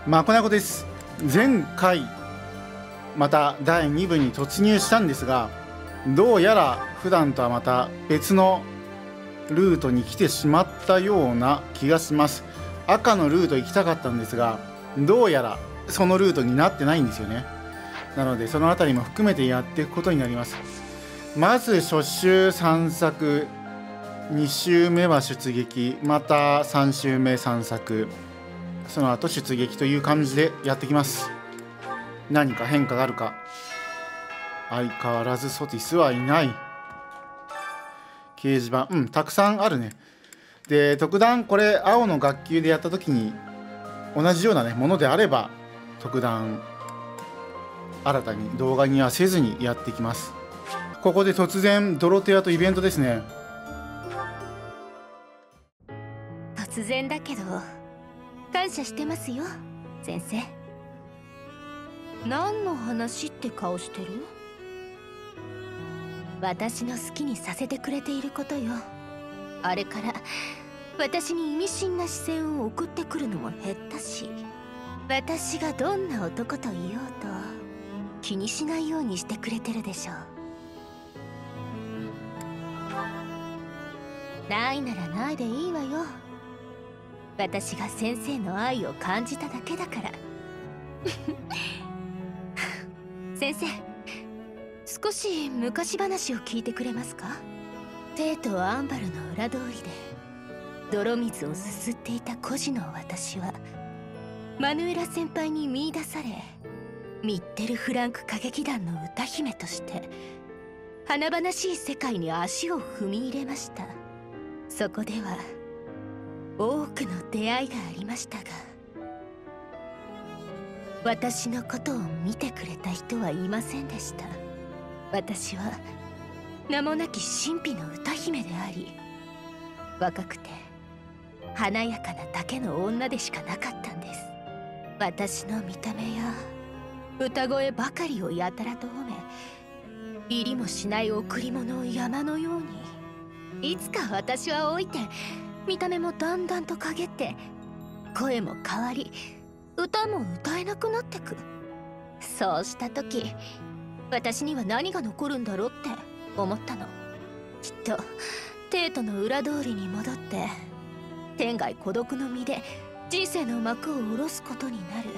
まこなこです。前回また第2部に突入したんですが、どうやら普段とはまた別のルートに来てしまったような気がします。赤のルート行きたかったんですが、どうやらそのルートになってないんですよね。なのでそのあたりも含めてやっていくことになります。まず初週散策、2週目は出撃、また3週目散策、その後出撃という感じでやってきます。何か変化があるか。相変わらずソティスはいない。掲示板たくさんあるね。で特段これ青の学級でやった時に同じような、ものであれば特段新たに動画にはせずにやっていきます。ここで突然ドロテアとイベントですね。 突然だけど感謝してますよ先生。何の話って顔してる？私の好きにさせてくれていることよ。あれから私に意味深な視線を送ってくるのも減ったし、私がどんな男といようと気にしないようにしてくれてるでしょう。ないならないでいいわよ。私が先生の愛を感じただけだから先生、少し昔話を聞いてくれますか？テイとアンバルの裏通りで泥水をすすっていた孤児の私はマヌエラ先輩に見出され、ミッテルフランク歌劇団の歌姫として華々しい世界に足を踏み入れました。そこでは多くの出会いがありましたが、私のことを見てくれた人はいませんでした。私は名もなき神秘の歌姫であり、若くて華やかなだけの女でしかなかったんです。私の見た目や歌声ばかりをやたらと褒め、入りもしない贈り物を山のように。いつか私は老いて見た目もだんだんと陰って、声も変わり歌も歌えなくなってく。そうした時、私には何が残るんだろうって思ったの。きっとテイトの裏通りに戻って天涯孤独の身で人生の幕を下ろすことになる。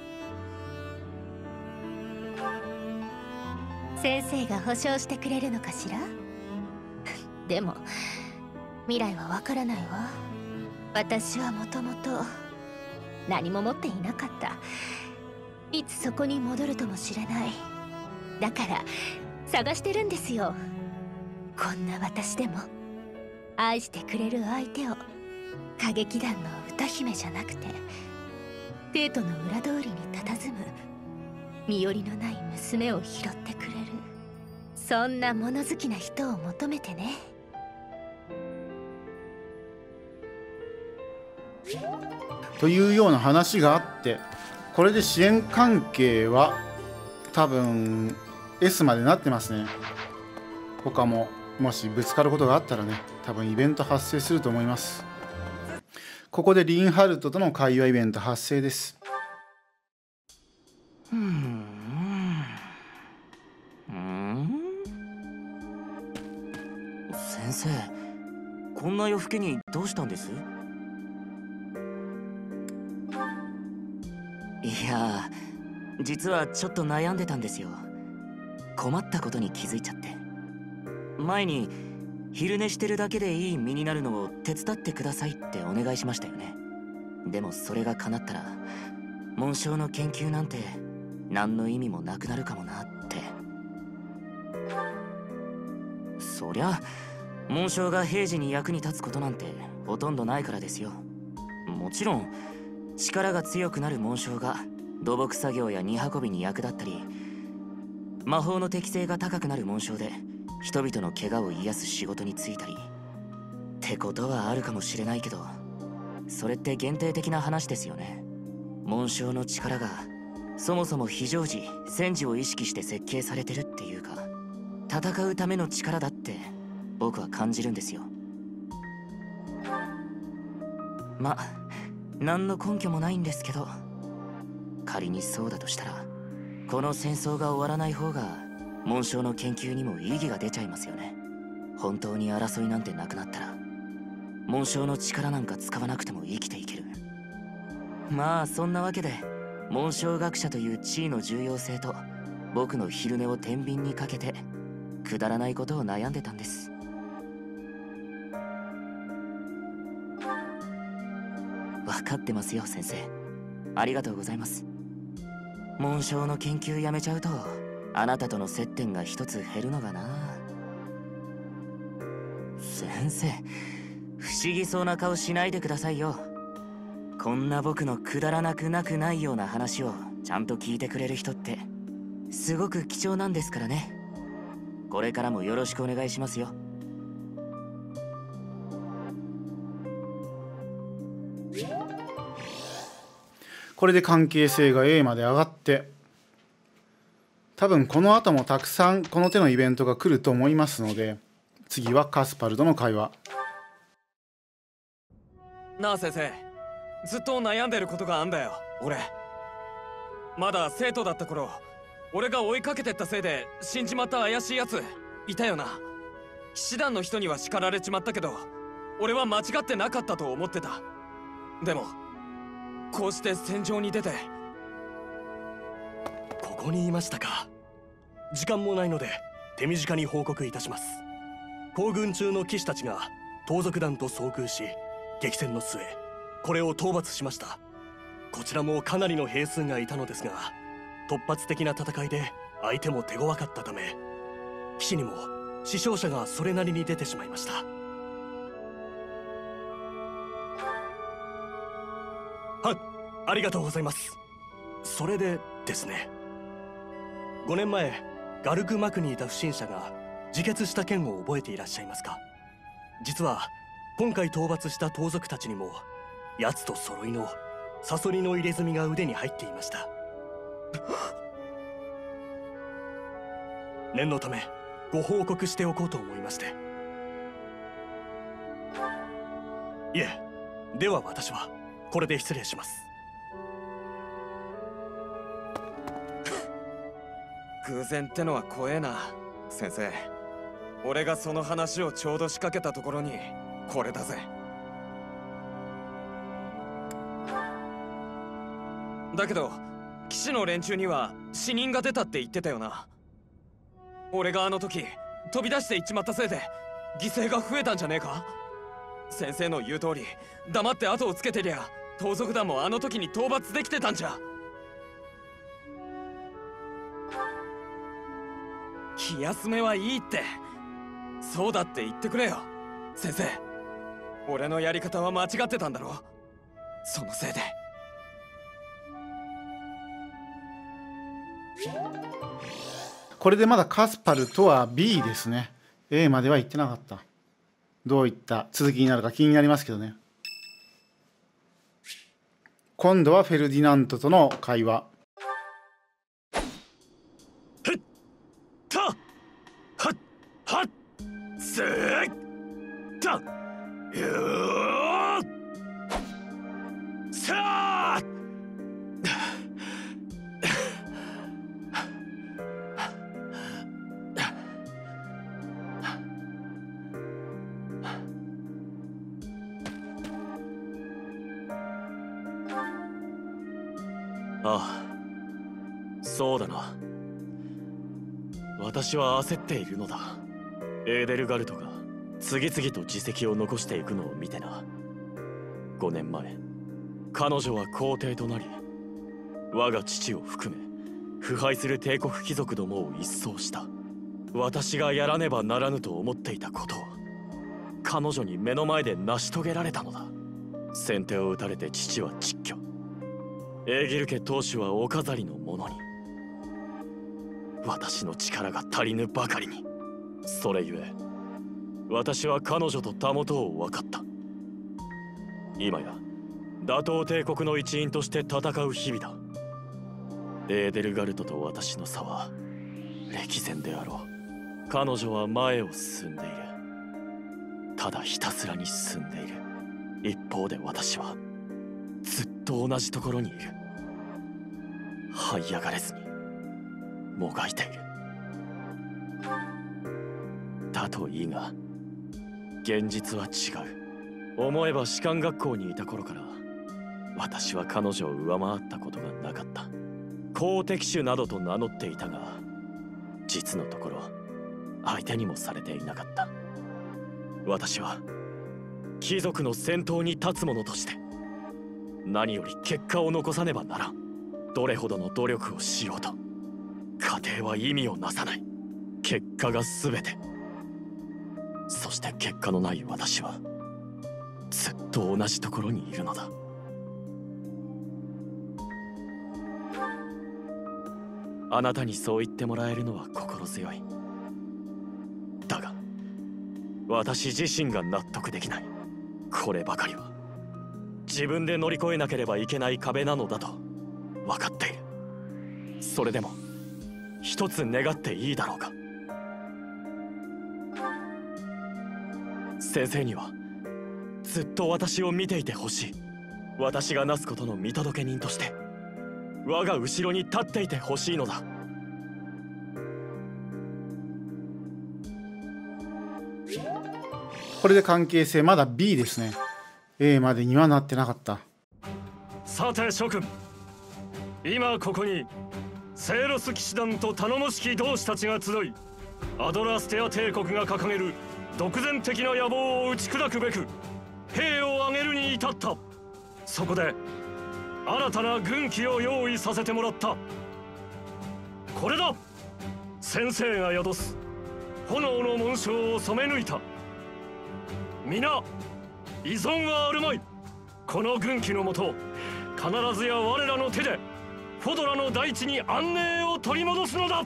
先生が保証してくれるのかしらでも未来はわからないわ。私はもともと何も持っていなかった。いつそこに戻るともしれない。だから探してるんですよ。こんな私でも愛してくれる相手を。歌劇団の歌姫じゃなくてテイトの裏通りに佇む身寄りのない娘を拾ってくれる、そんな物好きな人を求めてね。 というような話があって、これで支援関係は多分 S までなってますね。他ももしぶつかることがあったらね、多分イベント発生すると思います。ここでリンハルトとの会話イベント発生です。 先生、こんな夜更けにどうしたんです？いや、実はちょっと悩んでたんですよ。困ったことに気づいちゃって。前に昼寝してるだけでいい身になるのを手伝ってくださいってお願いしましたよね。でもそれが叶ったら紋章の研究なんて何の意味もなくなるかもなって。そりゃ紋章が平時に役に立つことなんてほとんどないからですよ。もちろん力が強くなる紋章が土木作業や荷運びに役立ったり、魔法の適性が高くなる紋章で人々の怪我を癒す仕事に就いたりってことはあるかもしれないけど、それって限定的な話ですよね。紋章の力がそもそも非常時戦時を意識して設計されてるっていうか、戦うための力だって僕は感じるんですよ。ま、何の根拠もないんですけど、 仮にそうだとしたら、この戦争が終わらない方が紋章の研究にも意義が出ちゃいますよね。本当に争いなんてなくなったら、紋章の力なんか使わなくても生きていける。まあそんなわけで、紋章学者という地位の重要性と僕の昼寝を天秤にかけてくだらないことを悩んでたんです。分かってますよ先生、ありがとうございます。紋章の研究やめちゃうとあなたとの接点が一つ減るのがな。先生、不思議そうな顔しないでくださいよ。こんな僕のくだらなくなくないような話をちゃんと聞いてくれる人ってすごく貴重なんですからね。これからもよろしくお願いしますよ。 これで関係性が A まで上がって、多分この後もたくさんこの手のイベントが来ると思いますので、次はカスパルとの会話。 なあ先生、ずっと悩んでることがあんだよ。俺まだ生徒だった頃、俺が追いかけてったせいで死んじまった怪しいやついたよな。騎士団の人には叱られちまったけど、俺は間違ってなかったと思ってた。でもこうして戦場に出て。 ここにいましたか。時間もないので手短に報告いたします。行軍中の騎士たちが盗賊団と遭遇し、激戦の末これを討伐しました。こちらもかなりの兵数がいたのですが、突発的な戦いで相手も手強かったため、騎士にも死傷者がそれなりに出てしまいました。ありがとうございます。それでですね、5年前ガルクマクにいた不審者が自決した件を覚えていらっしゃいますか。実は今回討伐した盗賊たちにも奴と揃いのサソリの入れ墨が腕に入っていました。念のためご報告しておこうと思いまして。いえ、では私はこれで失礼します。 偶然ってのは怖えな先生。俺がその話をちょうど仕掛けたところにこれだぜ。だけど騎士の連中には死人が出たって言ってたよな。俺があの時飛び出していっちまったせいで犠牲が増えたんじゃねえか。先生の言う通り黙って後をつけてりゃ、盗賊団もあの時に討伐できてたんじゃ。気休めはいいって、そうだって言ってくれよ先生。俺のやり方は間違ってたんだろ。そのせいで。 これでまだカスパルとは B ですね。 A までは行ってなかった。どういった続きになるか気になりますけどね。今度はフェルディナントとの会話。 ああ、そうだな。私は焦っているのだ。エーデルガルトが次々と自責を残していくのを見てな。5年前彼女は皇帝となり、我が父を含め腐敗する帝国貴族どもを一掃した。私がやらねばならぬと思っていたことを彼女に目の前で成し遂げられたのだ。先手を打たれて父は蟄居、エーギル家当主はお飾りのものに。私の力が足りぬばかりに。それゆえ私は彼女とたもとを分かった。今や打倒帝国の一員として戦う日々だ。エーデルガルトと私の差は歴然であろう。彼女は前を進んでいる。ただひたすらに進んでいる。一方で私はずっと同じところにいる。 這い上がれずにもがいている。だといいが現実は違う。思えば士官学校にいた頃から私は彼女を上回ったことがなかった。好敵手などと名乗っていたが、実のところ相手にもされていなかった。私は貴族の先頭に立つ者として何より結果を残さねばならん。どれほどの努力をしようと過程は意味をなさない。結果が全て。そして結果のない私はずっと同じところにいるのだ。あなたにそう言ってもらえるのは心強い。だが私自身が納得できない。こればかりは自分で乗り越えなければいけない壁なのだと分かっている。それでも一つ願っていいだろうか。先生にはずっと私を見ていてほしい。私がなすことの見届け人として我が後ろに立っていてほしいのだ。 これで関係性まだ B ですね。 A までにはなってなかった。 さて諸君、今ここにセイロス騎士団と頼もしき同志たちが集い、アドラステア帝国が掲げる独善的な野望を打ち砕くべく兵を挙げるに至った。そこで新たな軍旗を用意させてもらった。これだ。先生が宿す炎の紋章を染め抜いた。皆依存はあるまい。この軍旗のもと、必ずや我らの手でフォドラの大地に安寧を取り戻すのだ。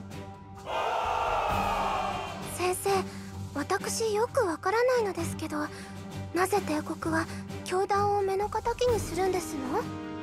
先生、私よくわからないのですけど、なぜ帝国は教団を目の敵にするんですの？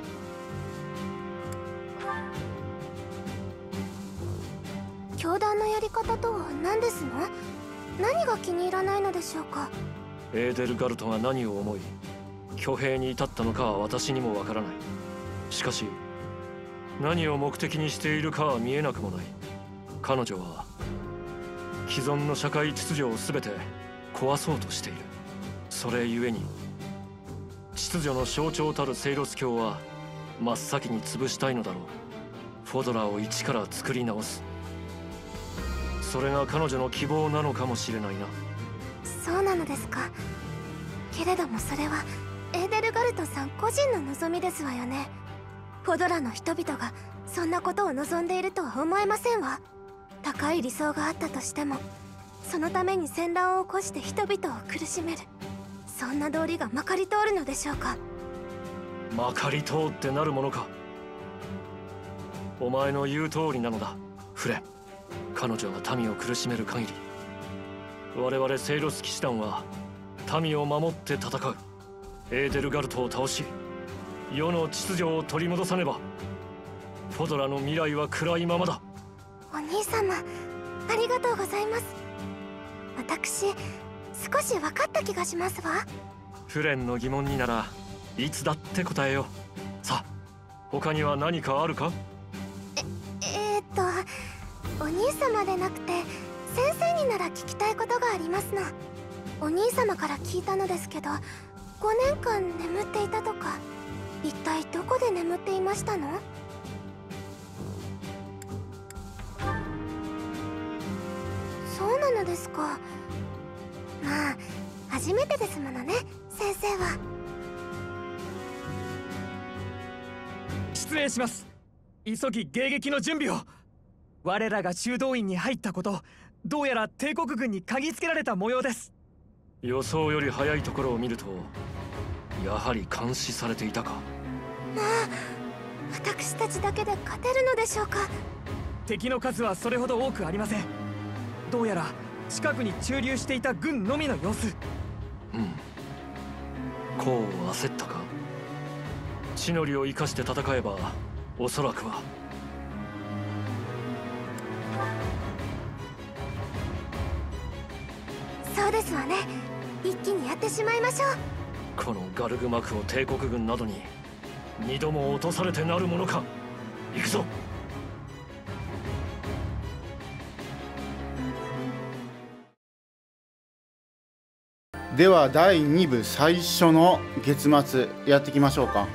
教団のやり方とは何ですの？何が気に入らないのでしょうか？ エーデルガルトが何を思い挙兵に至ったのかは私にもわからない。しかし何を目的にしているかは見えなくもない。彼女は既存の社会秩序を全て壊そうとしている。それゆえに秩序の象徴たるセイロス教は真っ先に潰したいのだろう。フォドラを一から作り直す、それが彼女の希望なのかもしれないな。 そうなのですか。けれどもそれはエーデルガルトさん個人の望みですわよね。フォドラの人々がそんなことを望んでいるとは思えませんわ。高い理想があったとしても、そのために戦乱を起こして人々を苦しめる、そんな道理がまかり通るのでしょうか？ まかり通ってなるものか。お前の言う通りなのだフレン。彼女が民を苦しめる限り、我々セイロス騎士団は民を守って戦う。エーデルガルトを倒し世の秩序を取り戻さねばフォドラの未来は暗いままだ。 お兄様、ありがとうございます。私少し分かった気がしますわ。 フレンの疑問にならいつだって答えよう。さあ、他には何かあるか？ お兄様でなくて先生になら聞きたいことがありますの。お兄様から聞いたのですけど、5年間眠っていたとか、一体どこで眠っていましたの？そうなのですか。まあ初めてですものね、先生は。 失礼します。急ぎ迎撃の準備を。我らが修道院に入ったこと、どうやら帝国軍に嗅ぎつけられた模様です。 予想より早いところを見ると、やはり監視されていたか。 まあ私たちだけで勝てるのでしょうか？ 敵の数はそれほど多くありません。どうやら近くに駐留していた軍のみの様子。 こう焦ったか。地の利を生かして戦えばおそらくは。 そうですわね。一気にやってしまいましょう。 このガルグマクを帝国軍などに二度も落とされてなるものか。 行くぞ。 では第2部最初の月末やっていきましょうか。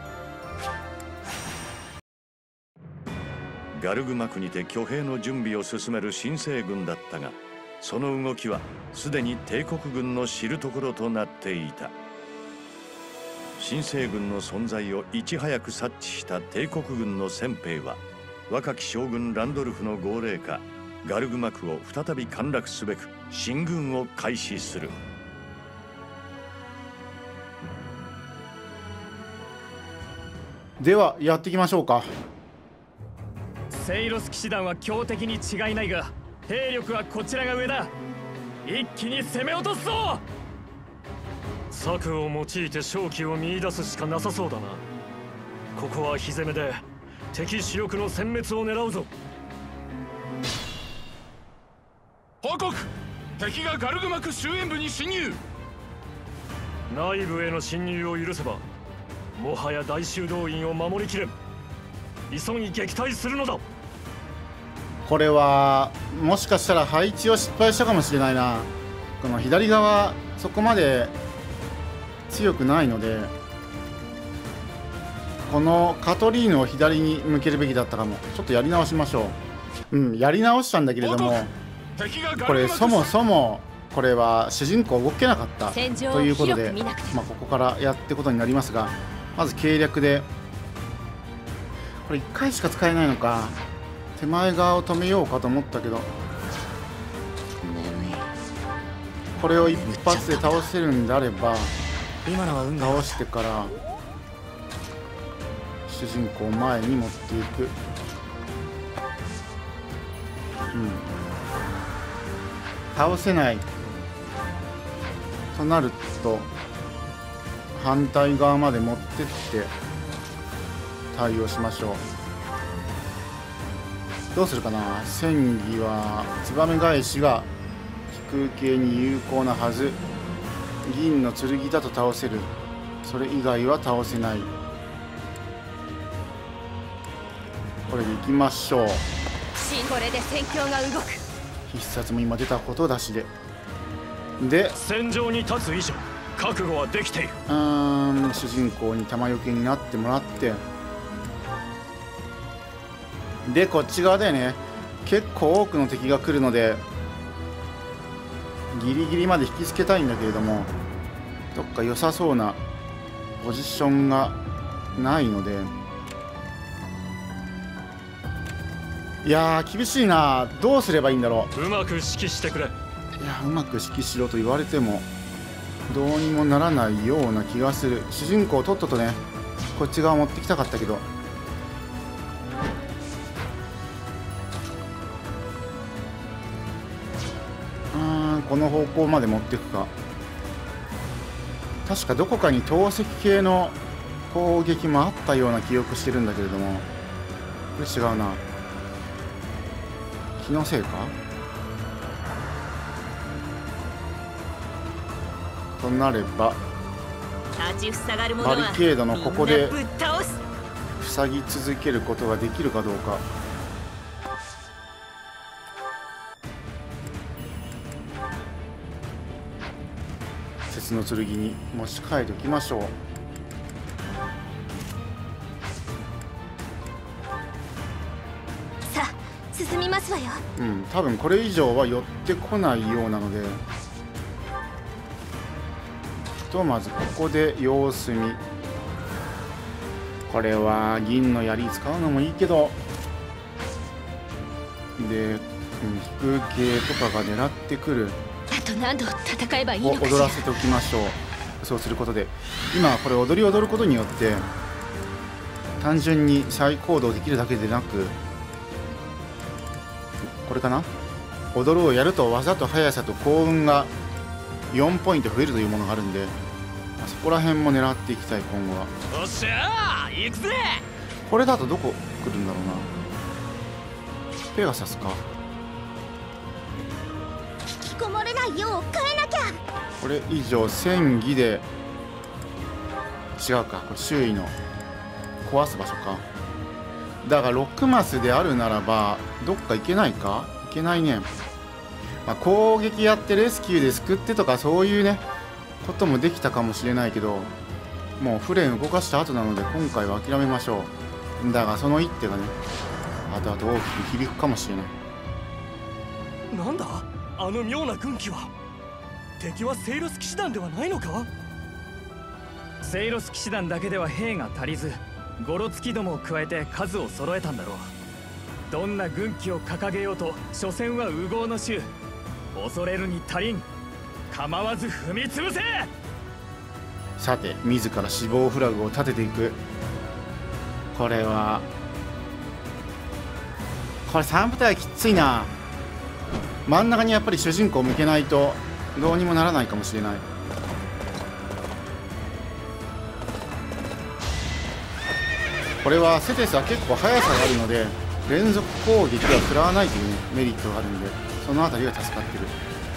ガルグマクにて挙兵の準備を進める新生軍だったが、その動きはすでに帝国軍の知るところとなっていた。新生軍の存在をいち早く察知した帝国軍の先兵は、若き将軍ランドルフの号令下、ガルグマクを再び陥落すべく進軍を開始する。 ではやっていきましょうか。 セイロス騎士団は強敵に違いないが、兵力はこちらが上だ。一気に攻め落とすぞ。 策を用いて勝機を見出すしかなさそうだな。ここは火攻めで敵主力の殲滅を狙うぞ。 報告、敵がガルグマク終焉部に侵入。 内部への侵入を許せばもはや大修道院を守りきれん。急ぎ撃退するのだ。 これはもしかしたら配置を失敗したかもしれないな。この左側そこまで強くないので、このカトリーヌを左に向けるべきだったかも。ちょっとやり直しましょう。やり直したんだけれども、これそもそもこれは主人公動けなかったということで、ここからやってことになりますが、まず計略でこれ1回しか使えないのか。手前側を止めようかと思ったけど、これを一発で倒せるんであれば倒してから主人公を前に持っていく。倒せないとなると反対側まで持ってって対応しましょう。どうするかな。戦技はツバメ返しが飛空系に有効なはず。銀の剣だと倒せる。それ以外は倒せない。これでいきましょう。 これで戦況が動く。 必殺も今出たことだしで戦場に立つ以上覚悟はできている。 主人公に弾よけになってもらって、でこっち側だよね。結構多くの敵が来るのでギリギリまで引きつけたいんだけれども、どっか良さそうなポジションがないので、いやー厳しいな。どうすればいいんだろう。 うまく指揮してくれ。 いやうまく指揮しろと言われてもどうにもならないような気がする。主人公とっととねこっち側持ってきたかったけど、この方向まで持っていくか。確かどこかに投石系の攻撃もあったような記憶してるんだけれども、これ違うな。気のせいかとなればバリケードのここで塞ぎ続けることができるかどうか。鉄の剣に持ち替えておきましょう。 さあ進みますわよ。 多分これ以上は寄ってこないようなので、ひとまずここで様子見。これは銀の槍使うのもいいけど、で飛空系とかが狙ってくる。 あと何度戦えばいいのかしら。 踊らせておきましょう。そうすることで今これ踊り踊ることによって単純に再行動できるだけでなく、これかな、踊るをやると技と速さと幸運が4ポイント増えるというものがあるんで、そこら辺も狙っていきたい今後は。 おっしゃー行くぜ。 これだとどこ来るんだろうな。ペガサスか。 引きこもれないよう変えなきゃ。 これ以上戦技で違うか。これ周囲の壊す場所か。 だが6マスであるならばどっか行けないか。行けないね。まあ、攻撃やってレスキューで救ってとかそういうねこともできたかもしれないけど、もうフレン動かした後なので今回は諦めましょう。だがその一手がね後々大きく響くかもしれない。 なんだあの妙な軍旗は。敵はセイロス騎士団ではないのか。 セイロス騎士団だけでは兵が足りず、ゴロツキどもを加えて数を揃えたんだろう。どんな軍旗を掲げようと所詮は烏合の衆。恐れるに足りん。構わず踏み潰せ。 さて自ら死亡フラグを立てていく。これ3部隊きついな。真ん中にやっぱり主人公を向けないとどうにもならないかもしれない。これはセテスは結構速さがあるので連続攻撃は食らわないという、ね、メリットがあるんで、そのあたりが助かってる。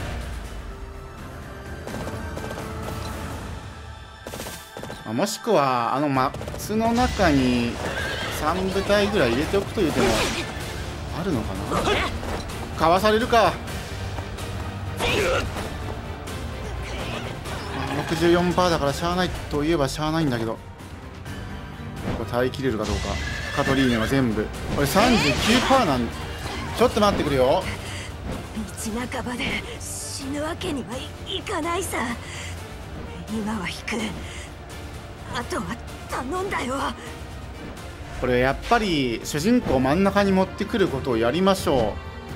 もしくは巣の中に3部隊ぐらい入れておくという手もあるのかな。かわされるか。64% だからしゃあないといえばしゃあないんだけど、これ耐えきれるかどうか。カトリーネは全部これ 39% なん。ちょっと待ってくれよ。 道半ばで死ぬわけにはいかないさ。今は引く。あとは頼んだよ。 これやっぱり主人公を真ん中に持ってくることをやりましょ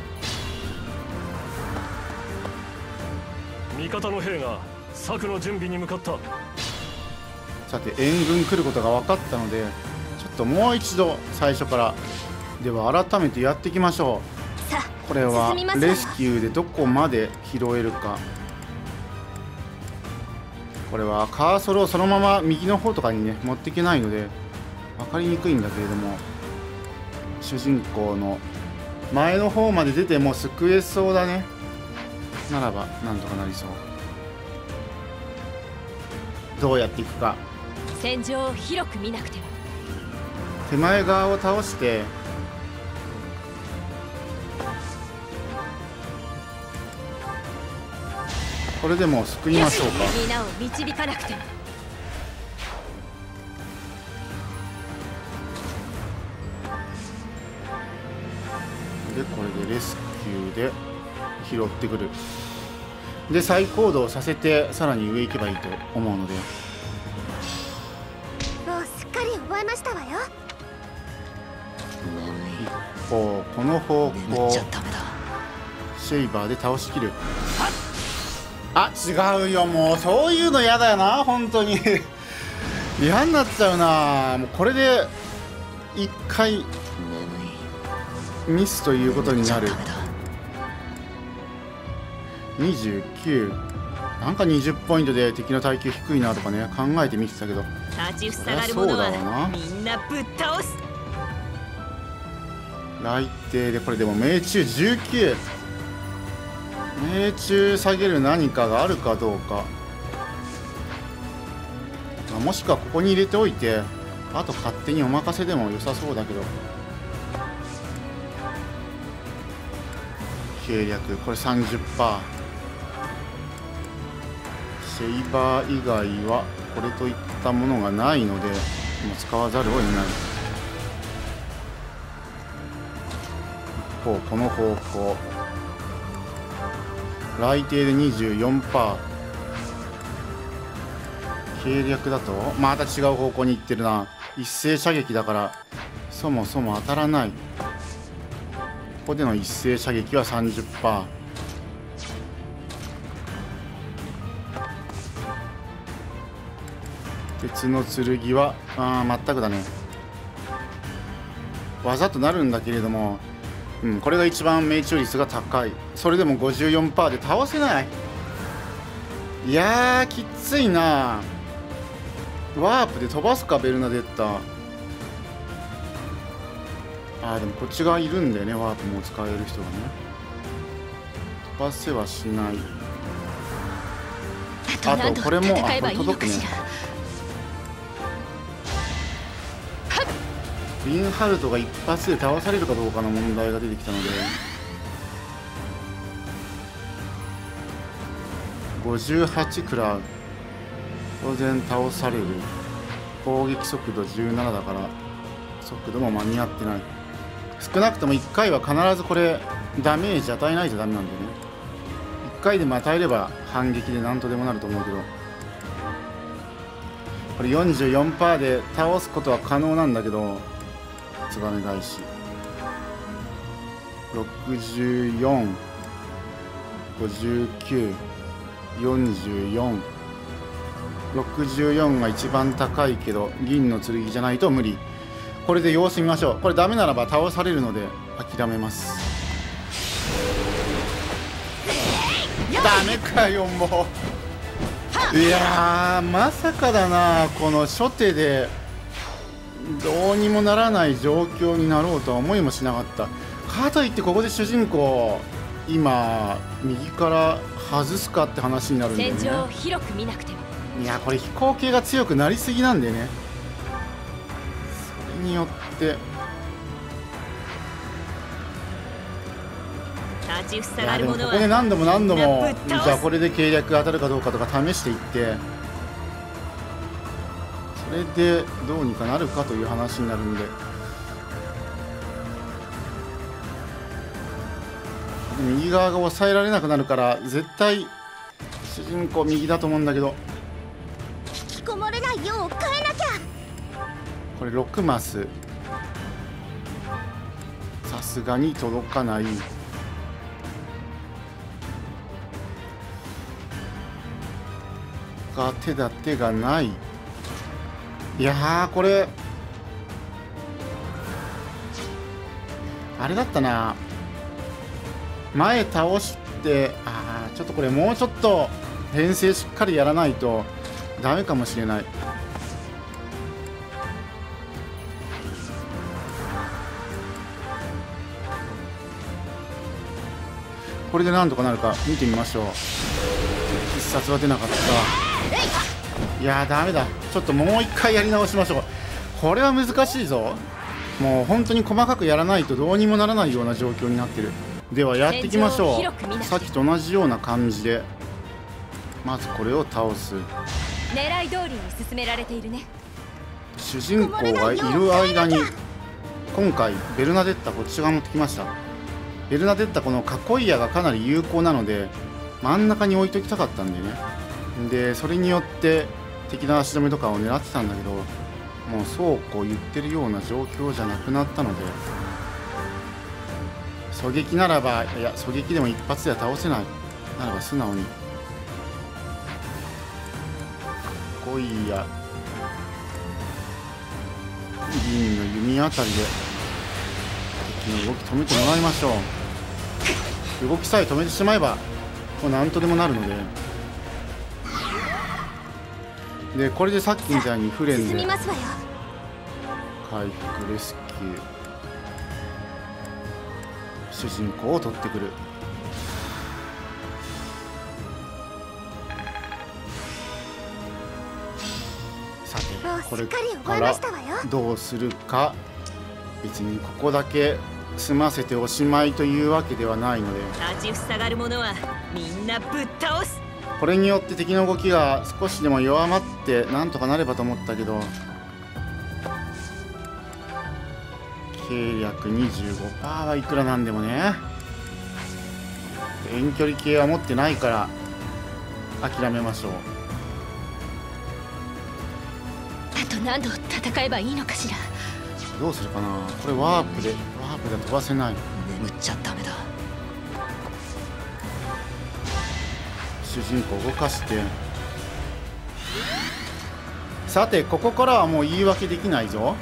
う。味方の兵が策の準備に向かった。 さて援軍来ることが分かったので、ちょっともう一度最初からでは改めてやっていきましょう。これはレスキューでどこまで拾えるか。これはカーソルをそのまま右の方とかにね持っていけないので分かりにくいんだけれども、主人公の前の方まで出ても救えそうだね。ならばなんとかなりそう。どうやっていくか。 戦場を広く見なくては。 手前側を倒してこれでもう救いましょうか。 皆を導かなくては。 でこれでレスキューで拾ってくる。で再行動させてさらに上行けばいいと思うので。 もうすっかり覚えましたわよ。 一方この方向シェイバーで倒しきる。あ、違うよ。もうそういうの嫌だよな本当に嫌になっちゃうな。もうこれで一回ミスということになる。29。なんか20ポイントで敵の耐久低いなとかね考えてみてたけど、 立ちふさがる者はみんなぶっ倒す。 雷帝でこれでも命中19。命中下げる何かがあるかどうか。もしくはここに入れておいてあと勝手にお任せでも良さそうだけど。計略これ 30%。 シェイバー以外はこれといったものがないのでもう使わざるを得ない。一方この方向雷帝で 24%。 計略だとまた違う方向に行ってるな。一斉射撃だからそもそも当たらない。ここでの一斉射撃は 30%。 鉄の剣は全くだね。わざとなるんだけれども、これが一番命中率が高い。それでも 54% で倒せない。いやーきついな。ワープで飛ばすかベルナデッタ。でもこっち側いるんだよね。ワープも使える人がね。飛ばせはしない。あとこれもこれ届くね。 リンハルトが一発で倒されるかどうかの問題が出てきたので、58食らう。当然倒される。攻撃速度17だから速度も間に合ってない。少なくとも1回は必ずこれダメージ与えないとダメなんでね。1回でも与えれば反撃で何とでもなると思うけど、これ 44% で倒すことは可能なんだけど、ツバメ返し64、59、44、64が一番高いけど銀の剣じゃないと無理。これで様子見ましょう。これダメならば倒されるので諦めます。ダメかよもう。いやーまさかだな、この初手でどうにもならない状況になろうとは思いもしなかった。かといってここで主人公今右から外すかって話になるんだよね。 戦場を広く見なくても。 いやこれ飛行系が強くなりすぎなんでね。それによって立ちふさいやでもがるものはここで何度も何度もみんなぶっ倒すじゃあこれで計略当たるかどうかとか試していって、それでどうにかなるかという話になるんで、右側が抑えられなくなるから絶対主人公右だと思うんだけど、 引きこもれないよう変えなきゃ。 これ6マスさすがに届かない。が手立てがない。いやーこれあれだったな、前倒して、ちょっとこれもうちょっと編成しっかりやらないとダメかもしれない。これでなんとかなるか見てみましょう。必殺は出なかった。いやーダメだ、ちょっともう一回やり直しましょう。これは難しいぞ。もう本当に細かくやらないとどうにもならないような状況になってる。ではやっていきましょう。さっきと同じような感じでまずこれを倒す。 狙い通りに進められているね。 主人公がいる間に今回ベルナデッタこっち側持ってきました。ベルナデッタこの囲い矢がかなり有効なので真ん中に置いときたかったんでね。でそれによって敵の足止めとかを狙ってたんだけど、もうそうこう言ってるような状況じゃなくなったので、狙撃ならば、いや狙撃でも一発では倒せないならば素直に囲い矢銀の弓あたりで敵の動き止めてもらいましょう。動きさえ止めてしまえばもう何とでもなるので。でこれでさっきみたいにフレンで回復レスキュー主人公を取ってくる。さてこれからどうするか。別にここだけ済ませておしまいというわけではないので、 立ちふさがるものはみんなぶっ倒す。 これによって敵の動きが少しでも弱まってなんとかなればと思ったけど、計略 25% はいくらなんでもね、遠距離系は持ってないから諦めましょう。 あと何度戦えばいいのかしら。 どうするかな。これワープで飛ばせない。 眠っちゃダメだ。 主人公動かして、さてここからはもう言い訳できないぞ。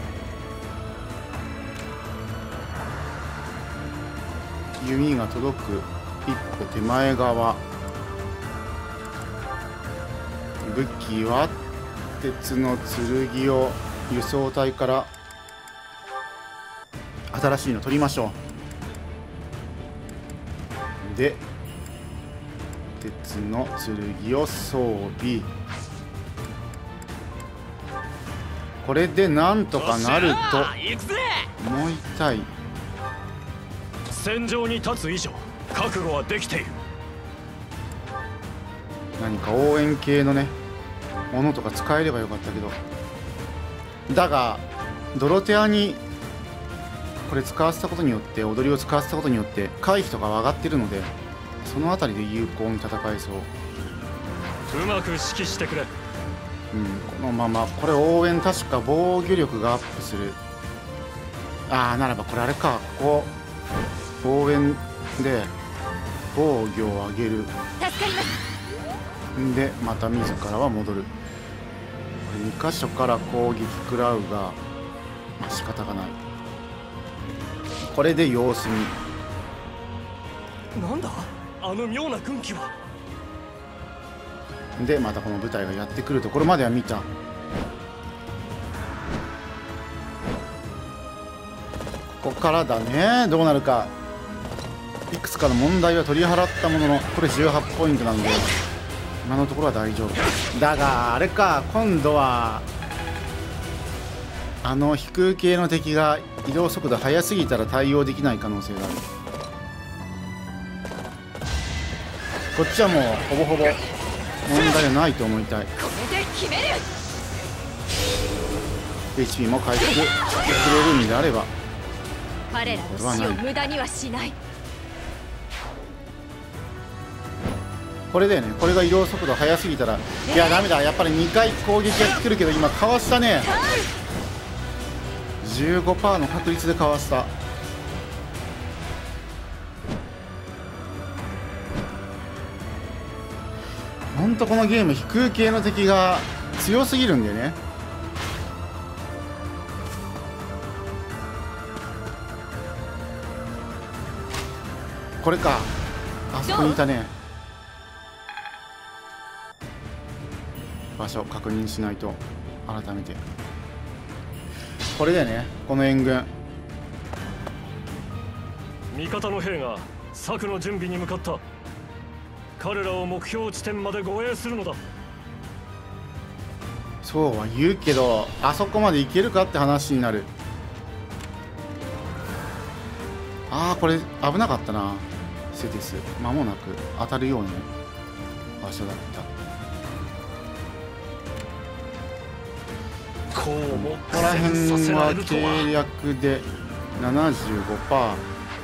弓が届く一歩手前側、武器は鉄の剣を輸送隊から新しいの取りましょう。で鉄の剣を装備。 これでなんとかなると思いたい。 戦場に立つ以上覚悟はできている。 何か応援系のねものとか使えればよかったけど、だがドロテアにこれ使わせたことによって、踊りを使わせたことによって回避とかは上がってるので、その辺りで有効に戦えそう。 うまく指揮してくれ。 このままこれ応援確か防御力がアップする。ならばこれあれか、ここ応援で防御を上げる。 助かります。 でまた自らは戻る。これ2箇所から攻撃食らうが、仕方がない。これで様子見。 なんだあの妙な軍旗は。 でまたこの部隊がやってくるところまでは見た。ここからだね、どうなるか。いくつかの問題は取り払ったものの、これ18ポイントなので今のところは大丈夫だが、あれか、今度は飛空系の敵が移動速度速すぎたら対応できない可能性がある。こっちはもうほぼほぼ問題はないと思いたい。HP も回復してくれるんであれば、 彼らの死を無駄にはしない。 これだよね、これが移動速度速すぎたら、いやダメだ、やっぱり2回攻撃が来るけど今かわしたね。15% の確率でかわした。ほんとこのゲーム飛空系の敵が強すぎるんだよね。これか、あそこにいたね。場所確認しないと。改めてこれだよね、この援軍。 味方の兵が策の準備に向かった。彼らを目標地点まで護衛するのだ。 そうは言うけど、あそこまで行けるかって話になる。これ危なかったな。セティス間もなく当たるような場所だった。 こここら辺は計略で 75%。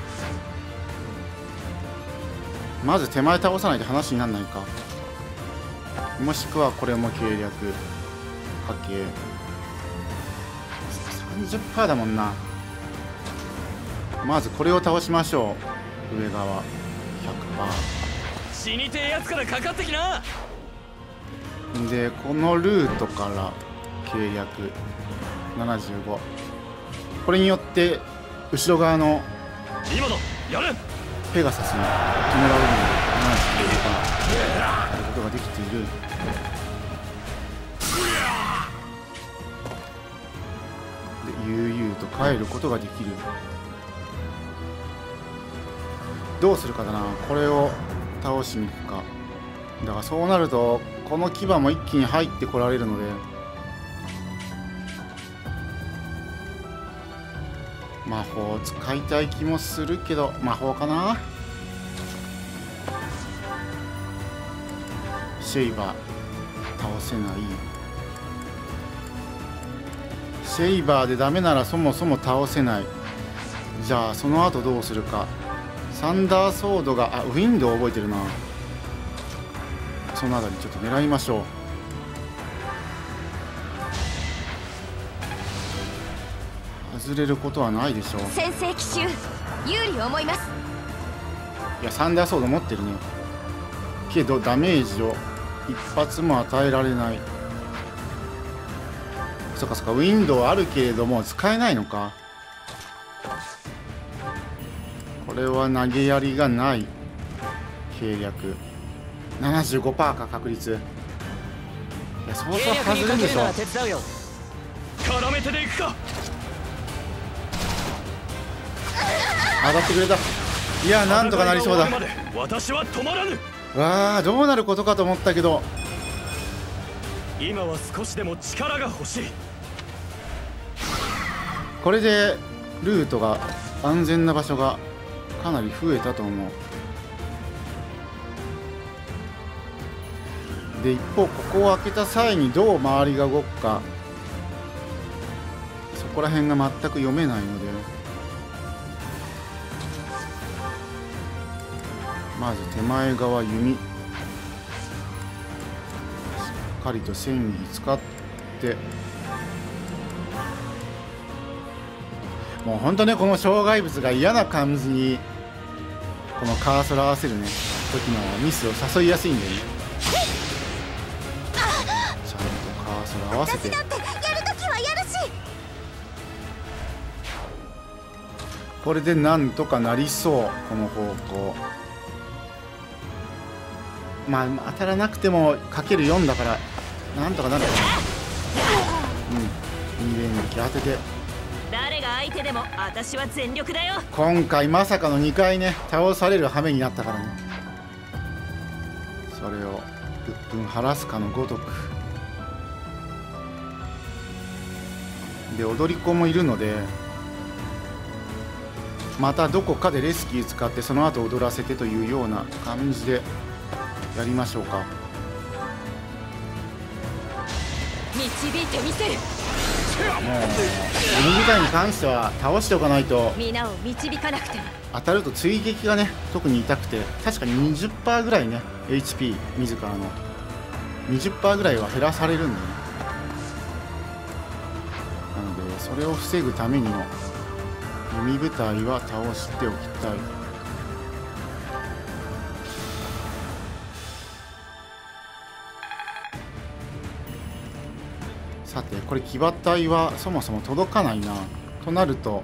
まず手前倒さないと話にならないか。もしくはこれも計略かけ 30% だもんな。まずこれを倒しましょう。上側 100%。 死にてえやつからかかってきな。 でこのルートから計略75。これによって後ろ側の今だやれ。 ペガサスに止められるので75%やることができている。で悠々と帰ることができる。どうするかだな。これを倒しに行くか。だからそうなるとこの牙も一気に入ってこられるので、魔法を使いたい気もするけど、魔法かな。シェイバー倒せない。シェイバーでダメならそもそも倒せない。じゃあその後どうするか。サンダーソードがウィンドウ覚えてるな。そのあたりちょっと狙いましょう。外れることはないでしょう。 先制奇襲有利思います。 いやサンダーソード持ってるね。けどダメージを一発も与えられない。そっかそっか、ウィンドウあるけれども使えないのか。これは投げやりがない。計略 75% か確率。いやそうそう外れるんでしょ。 絡めてでいくか。 当たってくれた。いやなんとかなりそうだ。 私は止まらぬ。 わあどうなることかと思ったけど、 今は少しでも力が欲しい。 これでルートが安全な場所がかなり増えたと思う。で一方ここを開けた際にどう周りが動くか、そこら辺が全く読めないので、まず手前側弓しっかりと戦技使って、もうほんとね、この障害物が嫌な感じにこのカーソル合わせるね時のミスを誘いやすいんだよね。ちゃんとカーソル合わせて、 私だってやるときはやるし。 これでなんとかなりそう。この方向、まあ当たらなくてもかける4だからなんとかなるかな。2連撃当てて、 誰が相手でも私は全力だよ。 今回まさかの2回ね倒される羽目になったからね。それを鬱憤晴らすかのごとくで、踊り子もいるので、またどこかでレスキュー使ってその後踊らせてというような感じでやりましょうか。 導いてみせる。 もうこの舞台に関しては倒しておかないと、 皆を導かなくても。 当たると追撃がね特に痛くて、確かに 20% ぐらいね HP 自らの 20% ぐらいは減らされるんでね。なのでそれを防ぐためにも弓部隊は倒しておきたい。さてこれ騎馬隊はそもそも届かないなとなると、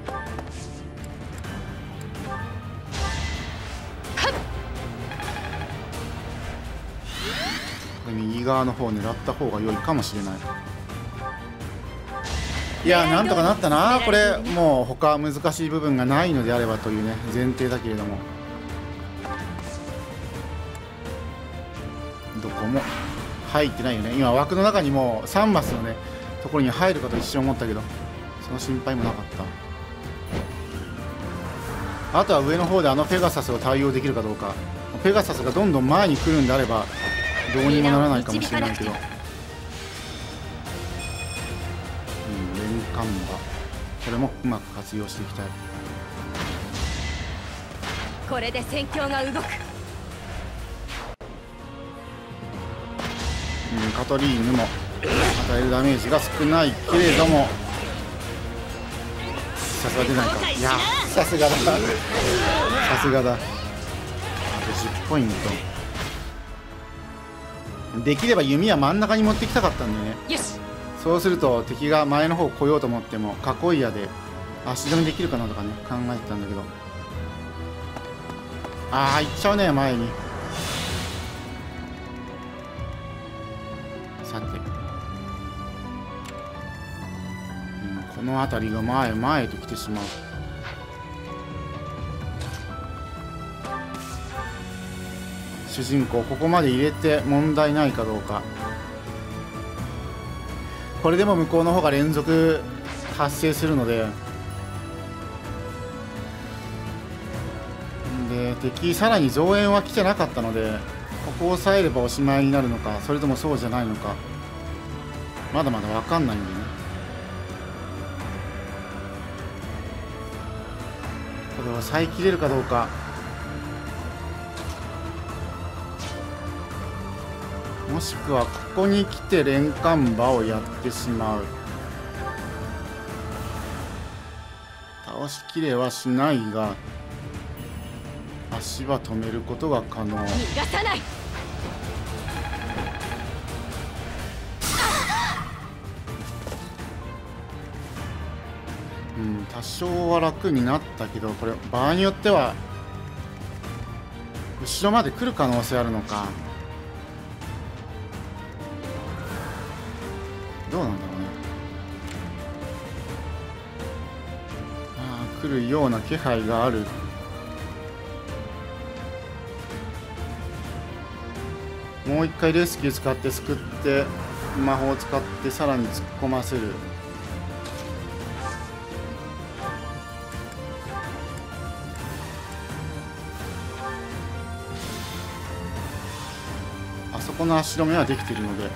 右側の方を狙った方が良いかもしれない。いやなんとかなったな。これもう他難しい部分がないのであればというね前提だけれども、どこも入ってないよね。今枠の中にもう3マスのねところに入るかと一瞬思ったけど、その心配もなかった。あとは上の方であのペガサスを対応できるかどうか。ペガサスがどんどん前に来るんであればどうにもならないかもしれないけど、連関馬これもうまく活用していきたい。 これで戦況が動く。 カトリーヌも与えるダメージが少ないけれども、さすが出ないか。いやさすがだ、さすがだ。あと10ポイント。できれば弓は真ん中に持ってきたかったんだよね。 よし、 そうすると敵が前の方来ようと思っても囲い矢で足止めできるかなとかね考えてたんだけど、ああ行っちゃうね前に。さて、この辺りが前と来てしまう。主人公ここまで入れて問題ないかどうか。これでも向こうの方が連続発生するので、敵さらに増援は来てなかったので、ここを抑えればおしまいになるのか、それともそうじゃないのか、まだまだ分かんないんでね。これを抑えきれるかどうか。もしくはここに来て連関馬をやってしまう。倒しきれはしないが足は止めることが可能。 逃がさない。 多少は楽になったけど、これ場合によっては後ろまで来る可能性あるのか。どうなんだろうね。来るような気配がある。もう一回レスキュー使って救って、魔法を使ってさらに突っ込ませる。 そこの足止めはできているので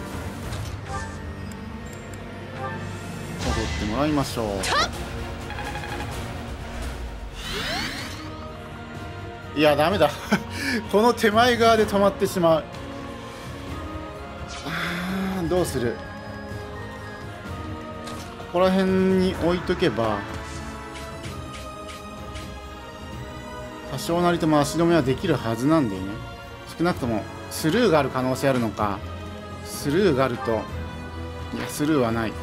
戻ってもらいましょう。いやダメだこの手前側で止まってしまう。どうする。ここら辺に置いとけば多少なりとも足止めはできるはずなんだよね。少なくともスルーがある可能性あるのか。スルーがあると、いやスルーはない。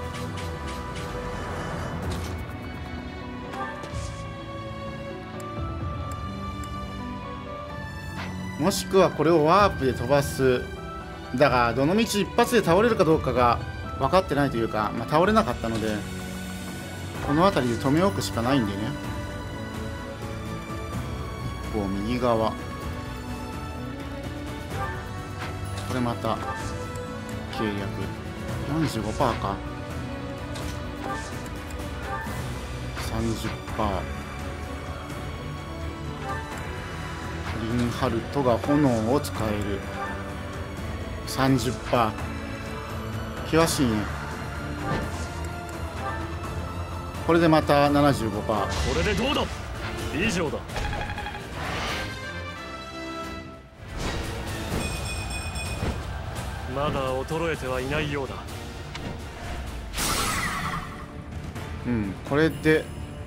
もしくはこれをワープで飛ばす。だがどのみち一発で倒れるかどうかが分かってないというか、倒れなかったのでこの辺りで止め置くしかないんでね。一方右側、これまた計略 45% か 30%。 リンハルトが炎を使える 30%。 険しいね。これでまた 75%。 これでどうだ。以上だ。まだ衰えてはいないようだ。 これで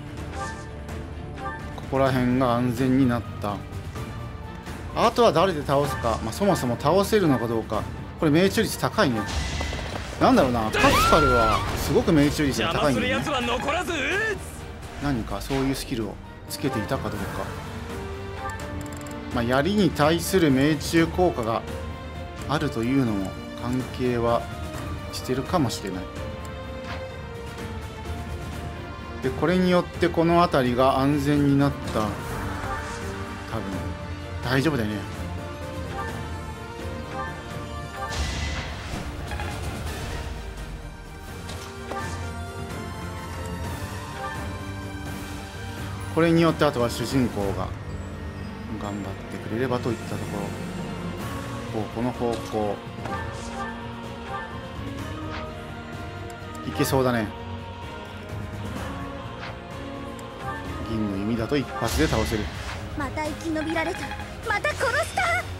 ここら辺が安全になった。あとは誰で倒すか、そもそも倒せるのかどうか。これ命中率高いね。なんだろうな、パスカルはすごく命中率が高いんだよね。何かそういうスキルをつけていたかどうか。槍に対する命中効果があるというのも関係はしてるかもしれない。でこれによってこの辺りが安全になった。多分大丈夫だよね。これによってあとは主人公が頑張ってくれればといったところ。この方向いけそうだね。銀の弓だと一発で倒せる。 また生き延びられた。また殺した。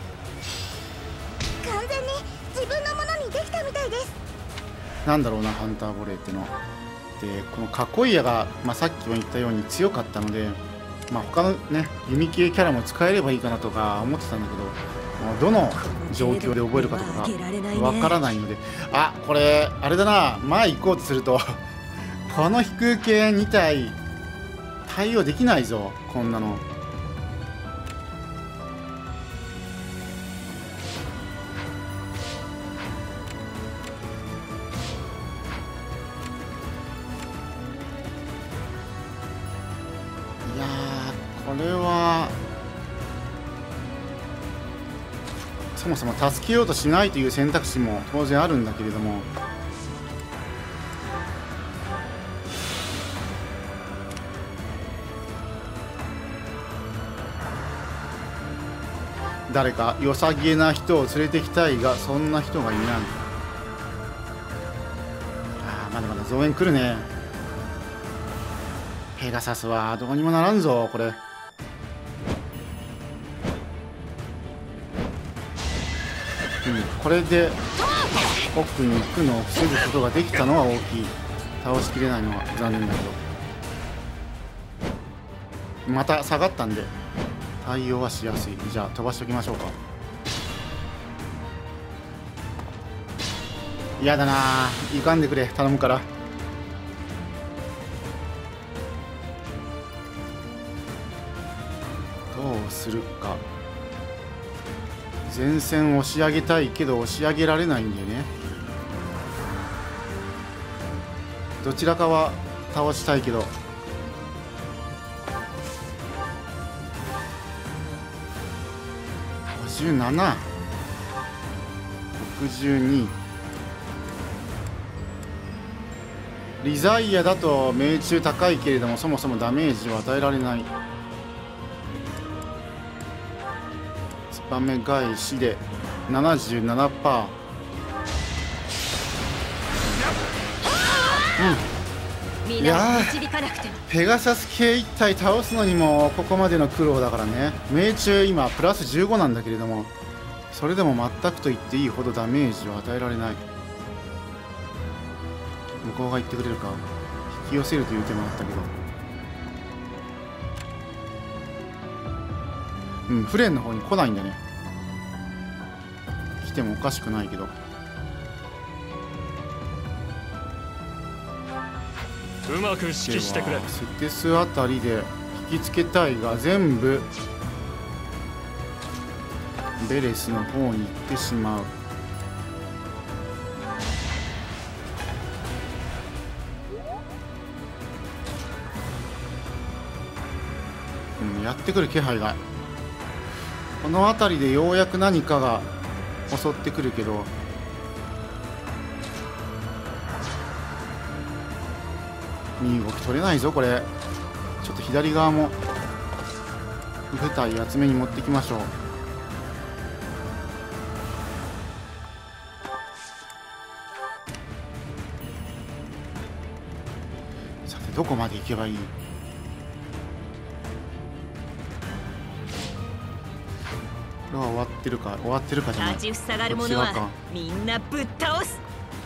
完全に自分のものにできたみたいです。 なんだろうな、ハンターボレーってのは。でこの囲い矢が、さっきも言ったように強かったので、他のね弓系キャラも使えればいいかなとか思ってたんだけど、どの状況で覚えるかとかがわからないので、これあれだな、前行こうとするとこの飛空系2体対応できないぞ、こんなの。いやー、これはそもそも助けようとしないという選択肢も当然あるんだけれども、誰か良さげな人を連れてきたいが、そんな人がいない。まだまだ増援来るね。ペガサスはどうにもならんぞこれ。これで奥に行くのを防ぐことができたのは大きい。倒しきれないのは残念だけど、また下がったんで対応はしやすい。じゃあ飛ばしておきましょうか。嫌だな、行かんでくれ、頼むから。どうするか。前線押し上げたいけど押し上げられないんだよね。どちらかは倒したいけど、57、62。リザイアだと命中高いけれども、そもそもダメージを与えられない。ツバメ返しで 77%。いやペガサス系1体倒すのにもここまでの苦労だからね。命中今プラス15なんだけれども、それでも全くと言っていいほどダメージを与えられない。向こうが言ってくれるか。引き寄せるという手もあったけど、フレンの方に来ないんだね。来てもおかしくないけど。 うまく指揮してくれ。 セテスあたりで引きつけたいが全部ベレスの方に行ってしまう。やってくる気配が。この辺りでようやく何かが襲ってくるけど、身動き取れないぞこれ。ちょっと左側も部隊厚めに持ってきましょう。さてどこまで行けばいい。これは終わってるか終わってるかじゃない。 立ちふさがる者はみんなぶっ倒す。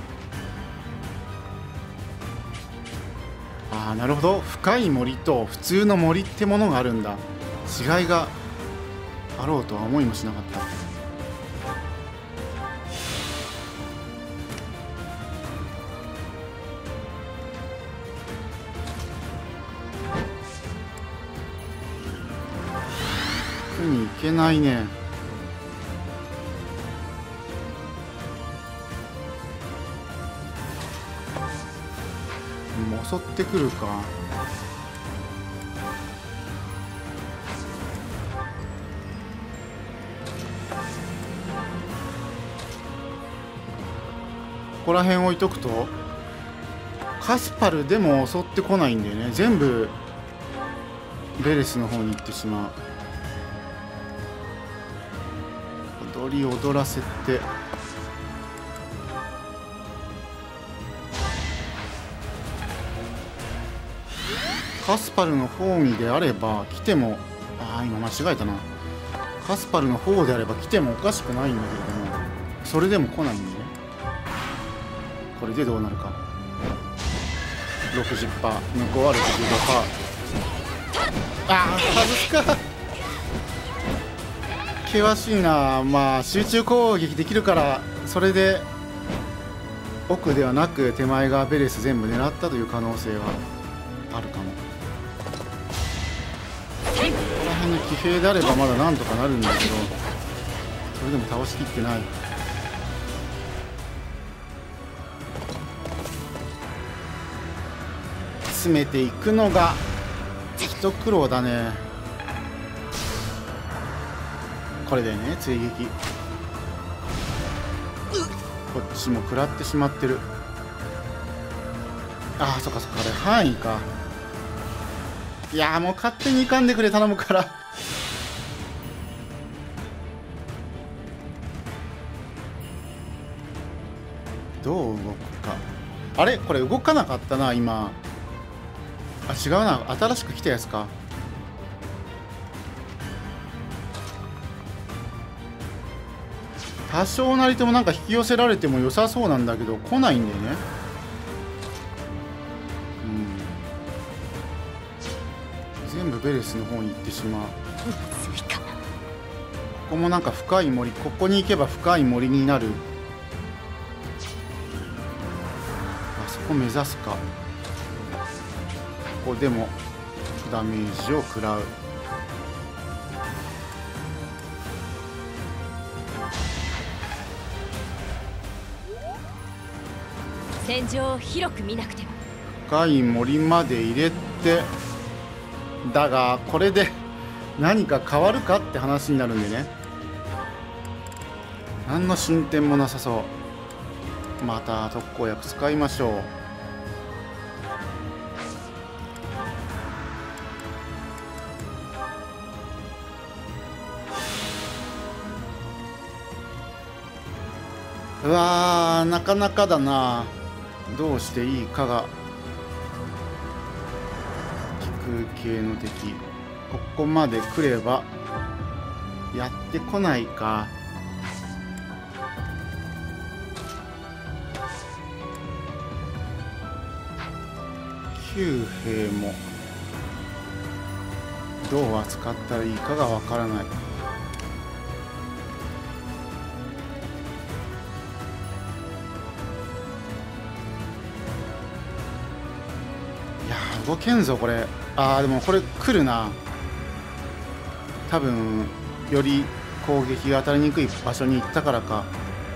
ああなるほど。深い森と普通の森ってものがあるんだ。違いがあろうとは思いもしなかった。ここに行けないね。襲ってくるか。ここら辺置いとくとカスパルでも襲ってこないんだよね。全部ベレスの方に行ってしまう。踊り踊らせてカスパルの方にであれば来ても、ああ今間違えたな。カスパルの方であれば来てもおかしくないんだけれども、それでも来ないんでね。これでどうなるか。 60%、 向こうは 65%。 ああ外すか。険しいな。まあ集中攻撃できるからそれで奥ではなく手前がベレス全部狙ったという可能性はあるかも。この辺の騎兵であればまだなんとかなるんだけど、それでも倒しきってない。詰めていくのが一苦労だね。これだよね追撃。こっちも食らってしまってる。ああそっかそっか、これ範囲か。いやーもう勝手に行かんでくれ頼むから。どう動くか。あれこれ動かなかったな今。あ違うな、新しく来たやつか。多少なりともなんか引き寄せられても良さそうなんだけど来ないんだよね。全部ベレスの方に行ってしまう。ここもなんか深い森、ここに行けば深い森になる。あそこ目指すか。ここでもダメージを食らう。 戦場を広く見なくても。 深い森まで入れて、だがこれで何か変わるかって話になるんでね。何の進展もなさそう。また特効薬使いましょう。 うわー、なかなかだな。どうしていいかが。飛空系の敵、ここまで来ればやってこないか。旧兵もどう扱ったらいいかがわからない。いやー、動けんぞこれ。あー、でもこれ来るな。多分より攻撃が当たりにくい場所に行ったからか。なる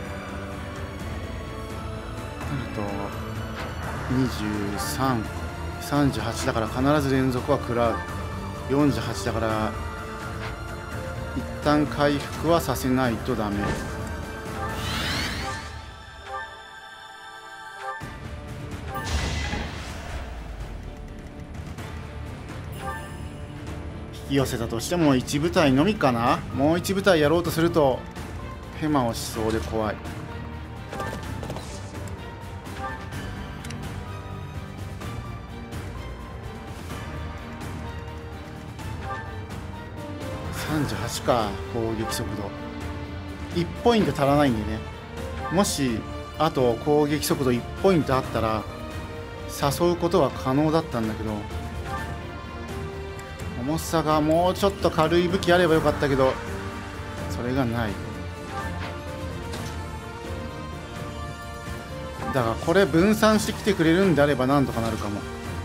と23、38だから必ず連続は食らう。48だから一旦回復はさせないとダメ。引き寄せたとしても1部隊のみかな。もう1部隊やろうとするとヘマをしそうで怖い。38か。攻撃速度1ポイント足らないんでね。もしあと攻撃速度1ポイントあったら誘うことは可能だったんだけど、重さがもうちょっと軽い武器あればよかったけどそれがない。だがこれ分散してきてくれるんであればなんとかなるかも。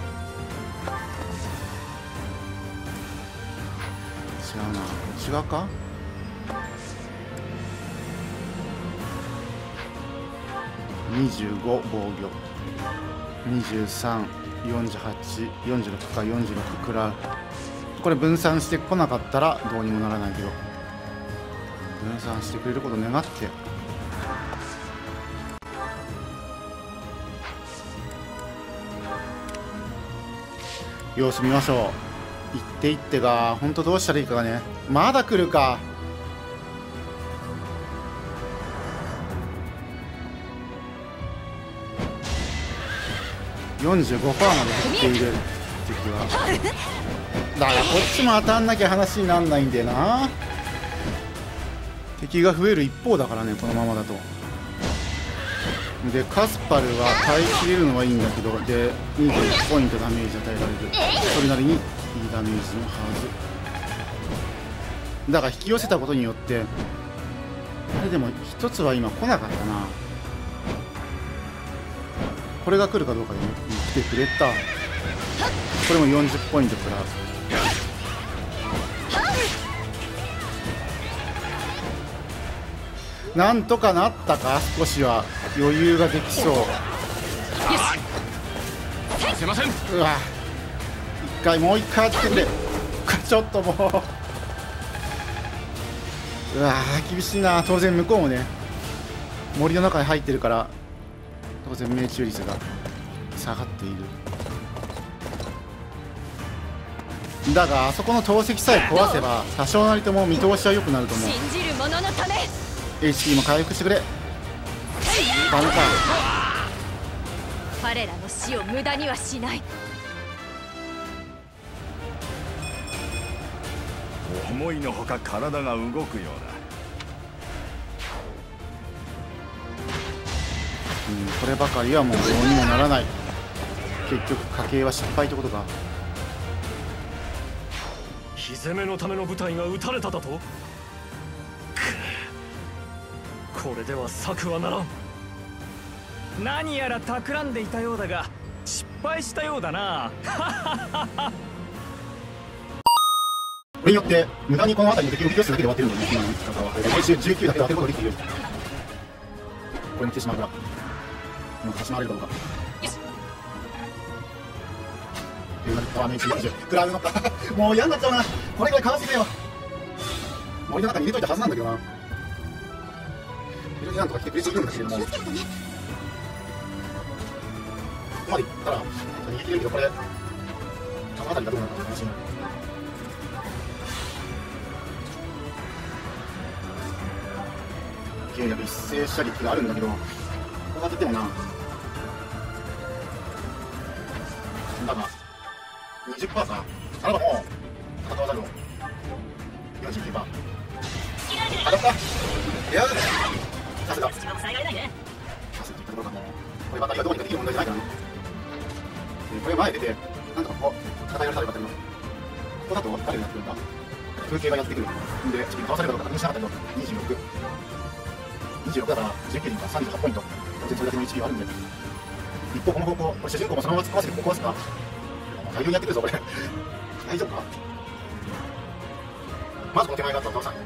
違うな、こっち側か。25防御、23、48、46か。46食らう。これ分散してこなかったらどうにもならないけど、分散してくれることを願って様子見ましょう。行って行ってが本当どうしたらいいかがね。まだ来るか。45%まで減っている敵は。だからこっちも当たんなきゃ話になんないんだよな。敵が増える一方だからね、このままだと。でカスパルは耐えきれるのはいいんだけど、で21ポイントダメージ与えられる。それなりにいいダメージのはずだから引き寄せたことによって。あれでも一つは今来なかったな。これが来るかどうかで来てくれた。これも40ポイントくらう。なんとかなったか。少しは余裕ができそう。 すいません。 うわ、もう一回やってくれ。ちょっともう、うわ厳しいな。当然向こうもね森の中に入ってるから当然命中率が下がっている。だがあそこの投石さえ壊せば多少なりとも見通しは良くなると思う。 信じる者のため HP も回復してくれ。ダメか。 彼らの死を無駄にはしない。 思いのほか体が動くようだ。 こればかりはもうどうにもならない。結局家計は失敗ってことか。 火攻めのための部隊が撃たれただと。これでは策はならん。 何やら企んでいたようだが失敗したようだな。 これによって無駄にこの辺りの敵を引き寄せるだけで終わってるんだよね。練習19だけで当てることができている。これに来てしまうから、もう走られるかどうか。食らうのか。もう嫌になっちゃうな。これぐらいかわしてくれよ。森の中に入れといたはずなんだけどな。なんとか来てくれているんだけれども、ここまで行ったら逃げ切れるけど、これこの辺りがどうなるか楽しみ。 計略一斉射撃があるんだけど、ここ当ててもな。だが 20% か。ならばもう戦わざるを。 49%。当たった。いやさすが。さすがといったところかも。これバタリがどうにかできる問題じゃないからね。これ前出てなんとかこう戦いられたらよかったけど、ここだと誰になってるんだ。風景がやってくるんで、倒されるかどうか確認しなかったけど、26だから19人か38ポイント。当然それだけの HP があるんで、一方この方向、これ主人公もそのまま突っ込ませてここ壊すか。大量にやってくるぞこれ。大丈夫か。まずこの手前が倒さない。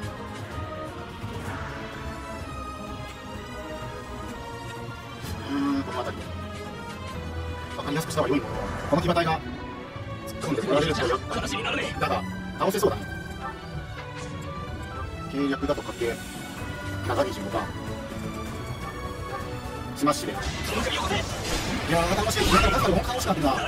この辺り分かりやすくした方が良いものの、この騎馬隊が突っ込んで取られると話になるね。だが倒せそうだね。計略だとかけ長 25%スマッシュで、いやー楽しい。だから本当楽しかったな。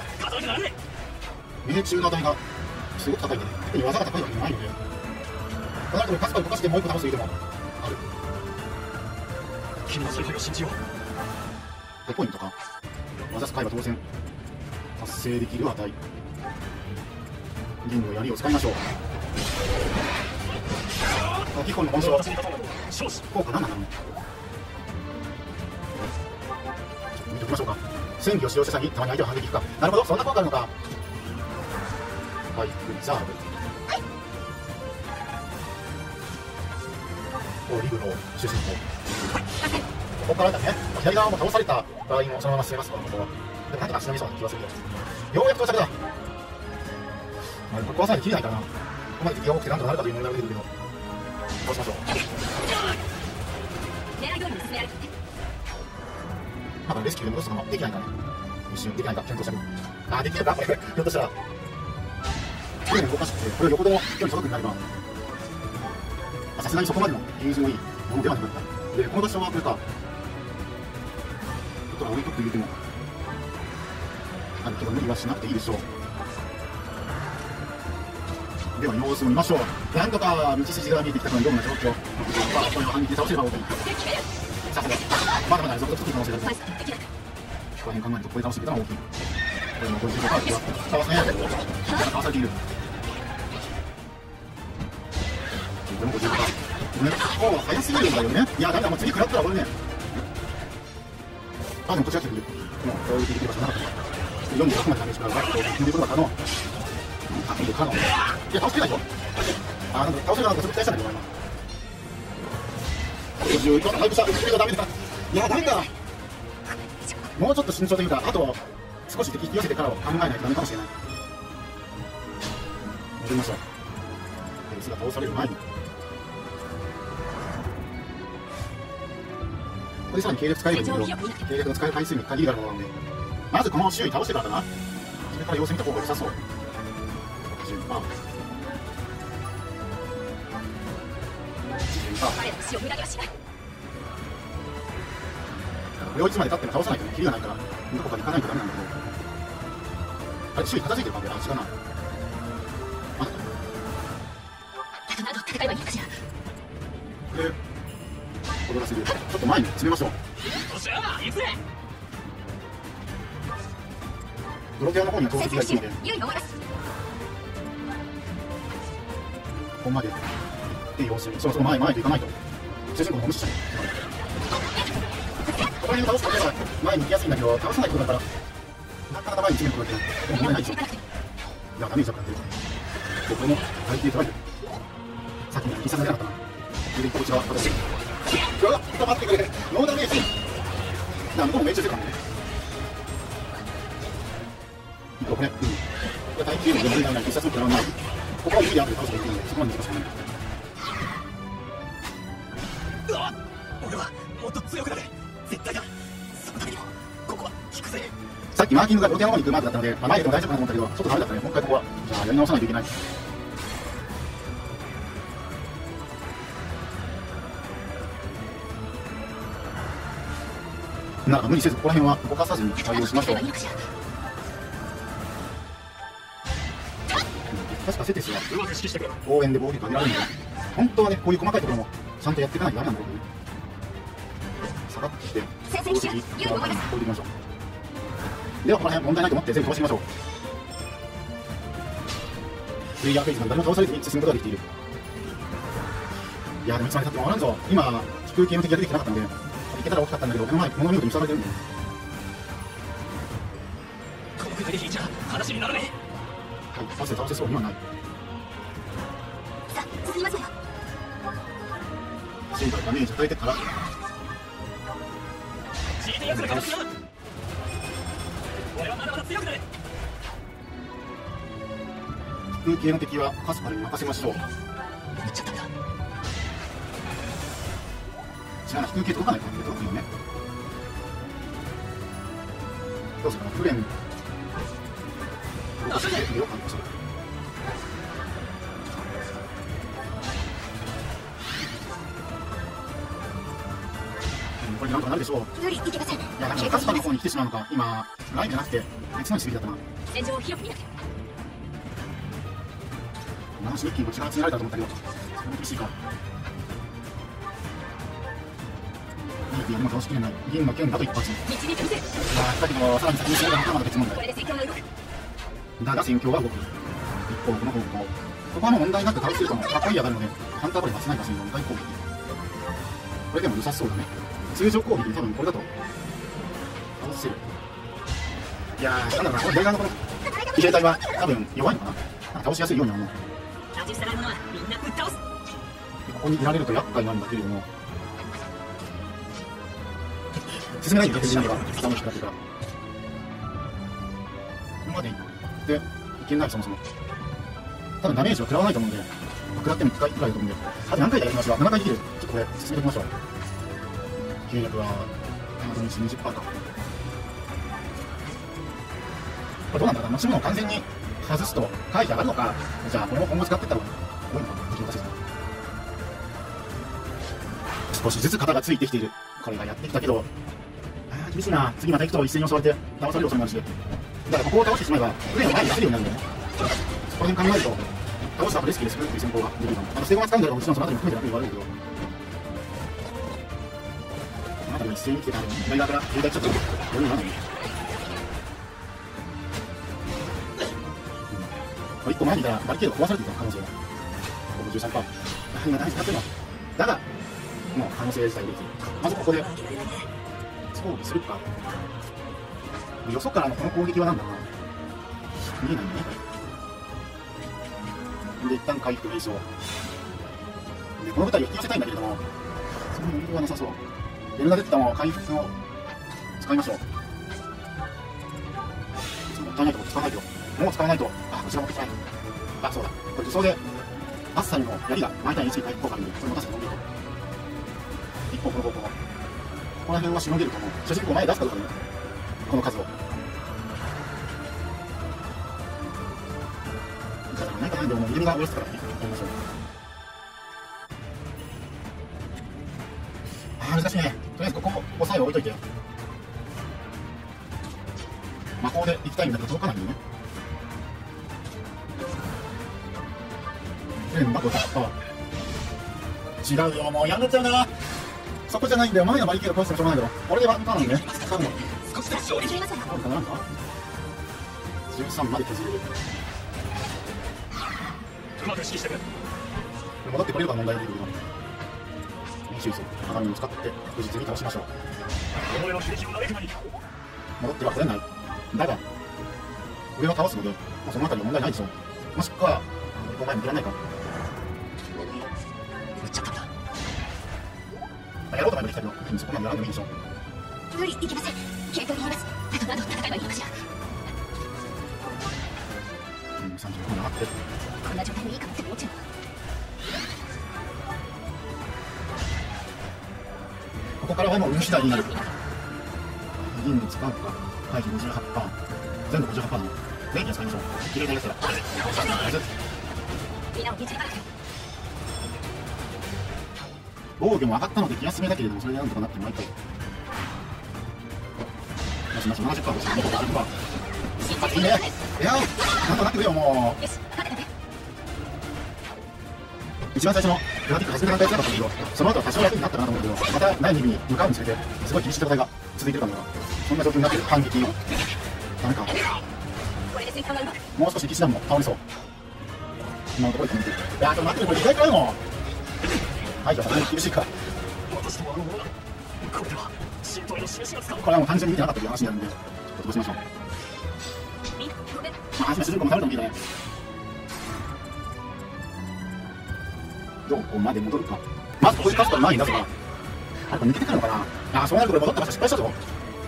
命中の値がすごく高いんでね、特に技が高いわけじゃないので、となるとパスカを動かしてもう一個倒すという手もある。君の采配を信じよう。5ポイントか。技使えば当然達成できる値。銀の槍を使いましょう。基本の本性効果何なの。ちょっと見ておきましょうか。戦技を使用した際にたまに相手は反撃いくか。なるほど、そんな効果あるのか。はい、ザーブ。リグの主人公。ここからだね。左側も倒された場合もそのまま進めますから、ここは。でもなんとかしのぎそうな気がするけど。ようやく到着だ。まあ、ここはさえ切れないからな。ここまで敵が多くてなんとかなるかという問題が出てくるけど。どうしましょう。まだレスキューで戻すのもできないからね。一瞬できないか、検討したけど。あ、できるかこれ。ひょっとしたら。きれいに動かして、これを横でも距離届くになれば。さすがにそこまでの友人のいいものではなかった。で、この場所はこれか。ちょっと置いとくと言うても。あるけど無理はしなくていいでしょう。では様子を見ましょう。なんとか道筋が見えてきたのにどんな状況。まあ、これを反撃で倒せれば大きい。さすが。まだまだ続々と来る可能性があります。ここら辺考えるとこれ倒していけたら大きい。これも55%は倒すね。倒されている。これも55%。もう早すぎるんだよね。いや、だめだ、もう次食らったら俺ね。あ、でもこっちが来てくる。もう、こういうできる場所なかった。46までダメージからバッと踏んでくるのかの。あ、いいかの。いや、倒してないよ。あ、なんか倒せるのかちょっと期待したんだけど、今。51%のタイプした。それがダメだ。いや、ダメだ。もうちょっと慎重というか、あと少し敵引き寄せてからを考えないとダメかもしれない。戻りましょう。エースが倒される前に。ここでさらに計略使えばいいんだけど、計略の使える回数に限りがあるものなので、まずこの周囲倒してからだな。それから様子見た方が良さそう。10%。これをいつまで経っても倒さないとね、キリがないから、どこかに行かないとダメなんだけど。あれ、周囲片付いてるかも。あ、違うな。まだで、踊らせる。ちょっと前に詰めましょう。ドロテアの方には投石がいいので、ここまで行って様子見。そろそろ前と行かないと。主人公の無視者に。ここら辺を倒すと前に行きやすいんだけど、倒さないことだから、なかなか前に詰めることだけど、でも見えないでしょ。いや、ダメージだからね。ここも相手取られる。さっきの必殺じゃなかったな。で、こっちは私。うわっ、待ってくれ。ノーダメージ。向こうも命中してるからね。これ、耐久力がない必殺を食らわない。ここは無理であると倒していくので、そこまで難しくない。俺はもっと強くなれ。絶対だ。そのためにもここは引くぜ。さっきマーキングがロテアの方に行くマークだったので、前でも大丈夫かと思ったけど、ちょっとダメだったね。もう一回ここはじゃあやり直さないといけない。なんか無理せずここら辺は動かさずに対応しましょう。確かセテスは応援で防御力上げられるんで、本当はね、こういう細かいところもちゃんとやっていかないとダメなんだけどね。 下がって攻撃置いていきましょう。ではこの辺問題ないと思って全部飛ばしていきましょう。プレイヤーフェイズまで誰も倒されずに進むことができている。いやでもいつまでたっても終わらんぞ。今飛空系の敵が出てきてなかったのでいけたら大きかったんだけど、目の前物見事に塞がれてるんだよ。 このくらいで引いちゃ話にならねはい、パスで倒せそうにはない。 さあ進みますよ。 シンバルダメージ与えてから聞いてやつらが倒すな。俺はまだまだ強くなれ。 飛空系の敵はカスパルに任せましょう。 言っちゃったんだ。 違うな、飛空系届かないか届くよね。どうするかな、フレン動かしてみようかな。これなんとかなるでしょう。 無理いけません。 いや、でもカスパルの方に来てしまうのか。今ラインじゃなくて別のにすべきだったな。 戦場を広く見なきゃ。 七種一気に力集められたと思ったけど厳しいか。いやでも倒しきれない。銀の剣だと一発。いやだけどさらに先に進んだのかまだ別問題。だが戦況は動く。一方この方向ここはもう問題なく倒せるともかっこいい上がるのでハンターボレーバスない場所に4回攻撃。これでも良さそうだね。通常攻撃に多分これだと倒せる。いやーなんだろうな、この左側のこの自衛隊は多分弱いのかな。なんか倒しやすいようには思う。ここにいられると厄介なんだけれども進めないんだよ、敵なんか下の人だってからここまで行っていけない。そもそも多分ダメージは食らわないと思うんで、食らっても1回くらいだと思うんで、あと何回かやりますが7回できる。ちょっとこれ進めていきましょう。契約はアド20%か。これどうなんだろうな、持ち物を完全に外すと回避上がるのか。じゃあこれも今後使っていったら多いのかな。敵の達成少しずつ型がついてきている。これがやってきたけど厳しいな。次また行くと一斉に襲われて倒される恐れもあるし、だからここを倒してしまえばプレーを前に出せるようになるんだよね。そこら辺考えると倒した後レスキューでするっていう戦法ができるかも。捨て駒使うんだらもちろんその後に含めて楽に言われるけど、この辺りも一斉に来てたので左側から携帯ちょっと余裕なんだよね。1個前にいたらバリケード壊されていた可能性が53%。今大事だってるのだがもう可能性自体できる。まずここで装備するか。よそからのこの攻撃はなんだろうな、見えないんだね。で一旦回復名称でこの舞台を引き寄せたいんだけれどもその余裕はなさそう。ベルナデッタも回復を使いましょう。もったいないとこ使わないと。もう使わないと。あ、こちら持ってきない。あ、そうだ、これ武装でアッサリの槍が毎回 HP 回復効果にそれ持たせて飲んでいこう。一方この方向ここら辺はしのげると思う。主人公前に出すかどうかね、この数を。じゃあ何かないんでもう入りが上ですからね、やりましょう。あー難しいね。とりあえずここ押さえを置いといて、魔法で行きたいんだけど届かないんだよね。バコ違うよ、もうやめちゃうな。そこじゃないんだよ。前のバリケード壊してもしょうがないだろ。これでワンターンなんでね。多分少しで勝利できますよ。 これかな、13まで削れる。 うまく指揮してくれ。 戻ってこれれば問題が出てくるので練習数鏡を使って確実に倒しましょう。戻ってはこれない。だが上は倒すので、そのあたりは問題ないでしょう。もしくはここ前に切らないか。 打っちゃったんだ。 やろうと思えばできたけど、そこまでやらんでもいいでしょう。 無理いけません。警戒に言います。あと何度戦えばいいのかしら。 35まで上がってこんな状態でいいかって思っちゃう。 ここからはもう運次第になる。銀に使うか。回避 58%。全部 58% なの。電気を使いましょう。綺麗なやつら。防御も上がったので気休めだけれども、それでなんとかなってもらいたい。よしよし、70%です。50%。いいね。いやー、なんとなくでよ、もう。一番最初のプラティック始めた段階でなかったけど、その後は多少楽になったかなと思うけど、また第2部に向かうにつれてすごい厳しい戦いが続いてるかもな。そんな状況になってる。反撃ダメか。もう少し騎士団も倒れそう。今のところで止めてる。いやーちょっと待って、これ意外とあるの。はい、じゃあさすがに厳しいか。これはもう単純に見てなかったという話になるんで、ちょっと飛ばしましょう。まあ、初め主人公も倒れてもいいね。どこまで戻るか。まずここで勝つから前に出せば。あれ、これ抜けてくるのかな。ああ、そうなるとこれ戻った場所失敗したぞ。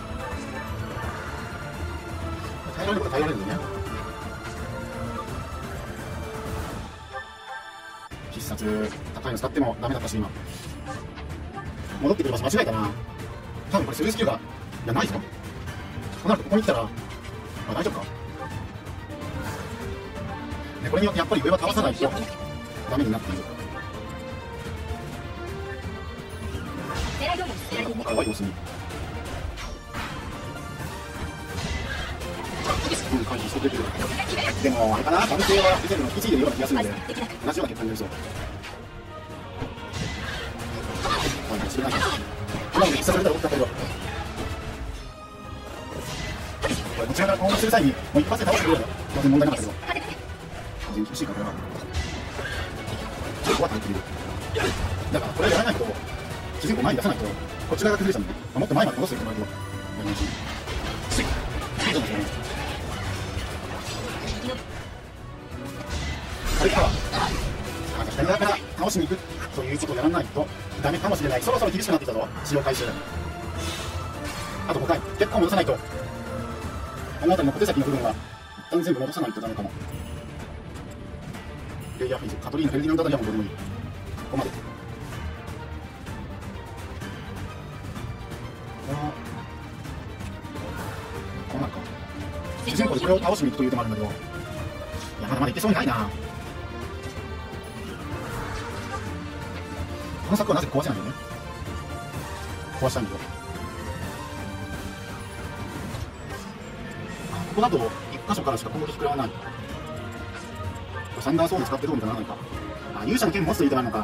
耐えられることは耐えられるんだよね。必殺高いの使ってもダメだったし、今戻ってくる場所間違えたな。多分これスルースキルがいやないぞ。となるとここに来たら大丈夫か。これによってやっぱり上は倒さないとダメになっている。なんかもう可愛い様子に回避してくれてる。でもあれかな、男性は出てるの引き継いでるような気がするので同じような結果になりそう。今ので必殺されたら大きかったけど、これこちらから攻撃する際にもう一発で倒してくれるのは当然問題なかったけど、当然厳しいからこれはちょっと怖くなっている。だからこれはやらないと主人公前に出さないとこっち側が崩れちゃうんで、もっと前まで戻していってもらうとやりましょう。これか左側から倒しに行くということをやらないとダメかもしれない。そろそろ厳しくなってきたぞ。使用回数あと5回、結構戻さないと。この辺りの小手先の部分は一旦全部戻さないとダメかも。レイヤーフェイズ、カトリーナ、フェルディナンド・ダイヤモンドでもいい。ここまでこうなるか。主人公でこれを倒しに行くという手もあるんだけど、いやまだまだいけそうにないな。この柵はなぜか壊せないんだよね。壊したいんだけど、ここだと1箇所からしか攻撃食らわない。これサンダーソード使ってどうにかならないか。あ、勇者の剣持つといいとなるのか。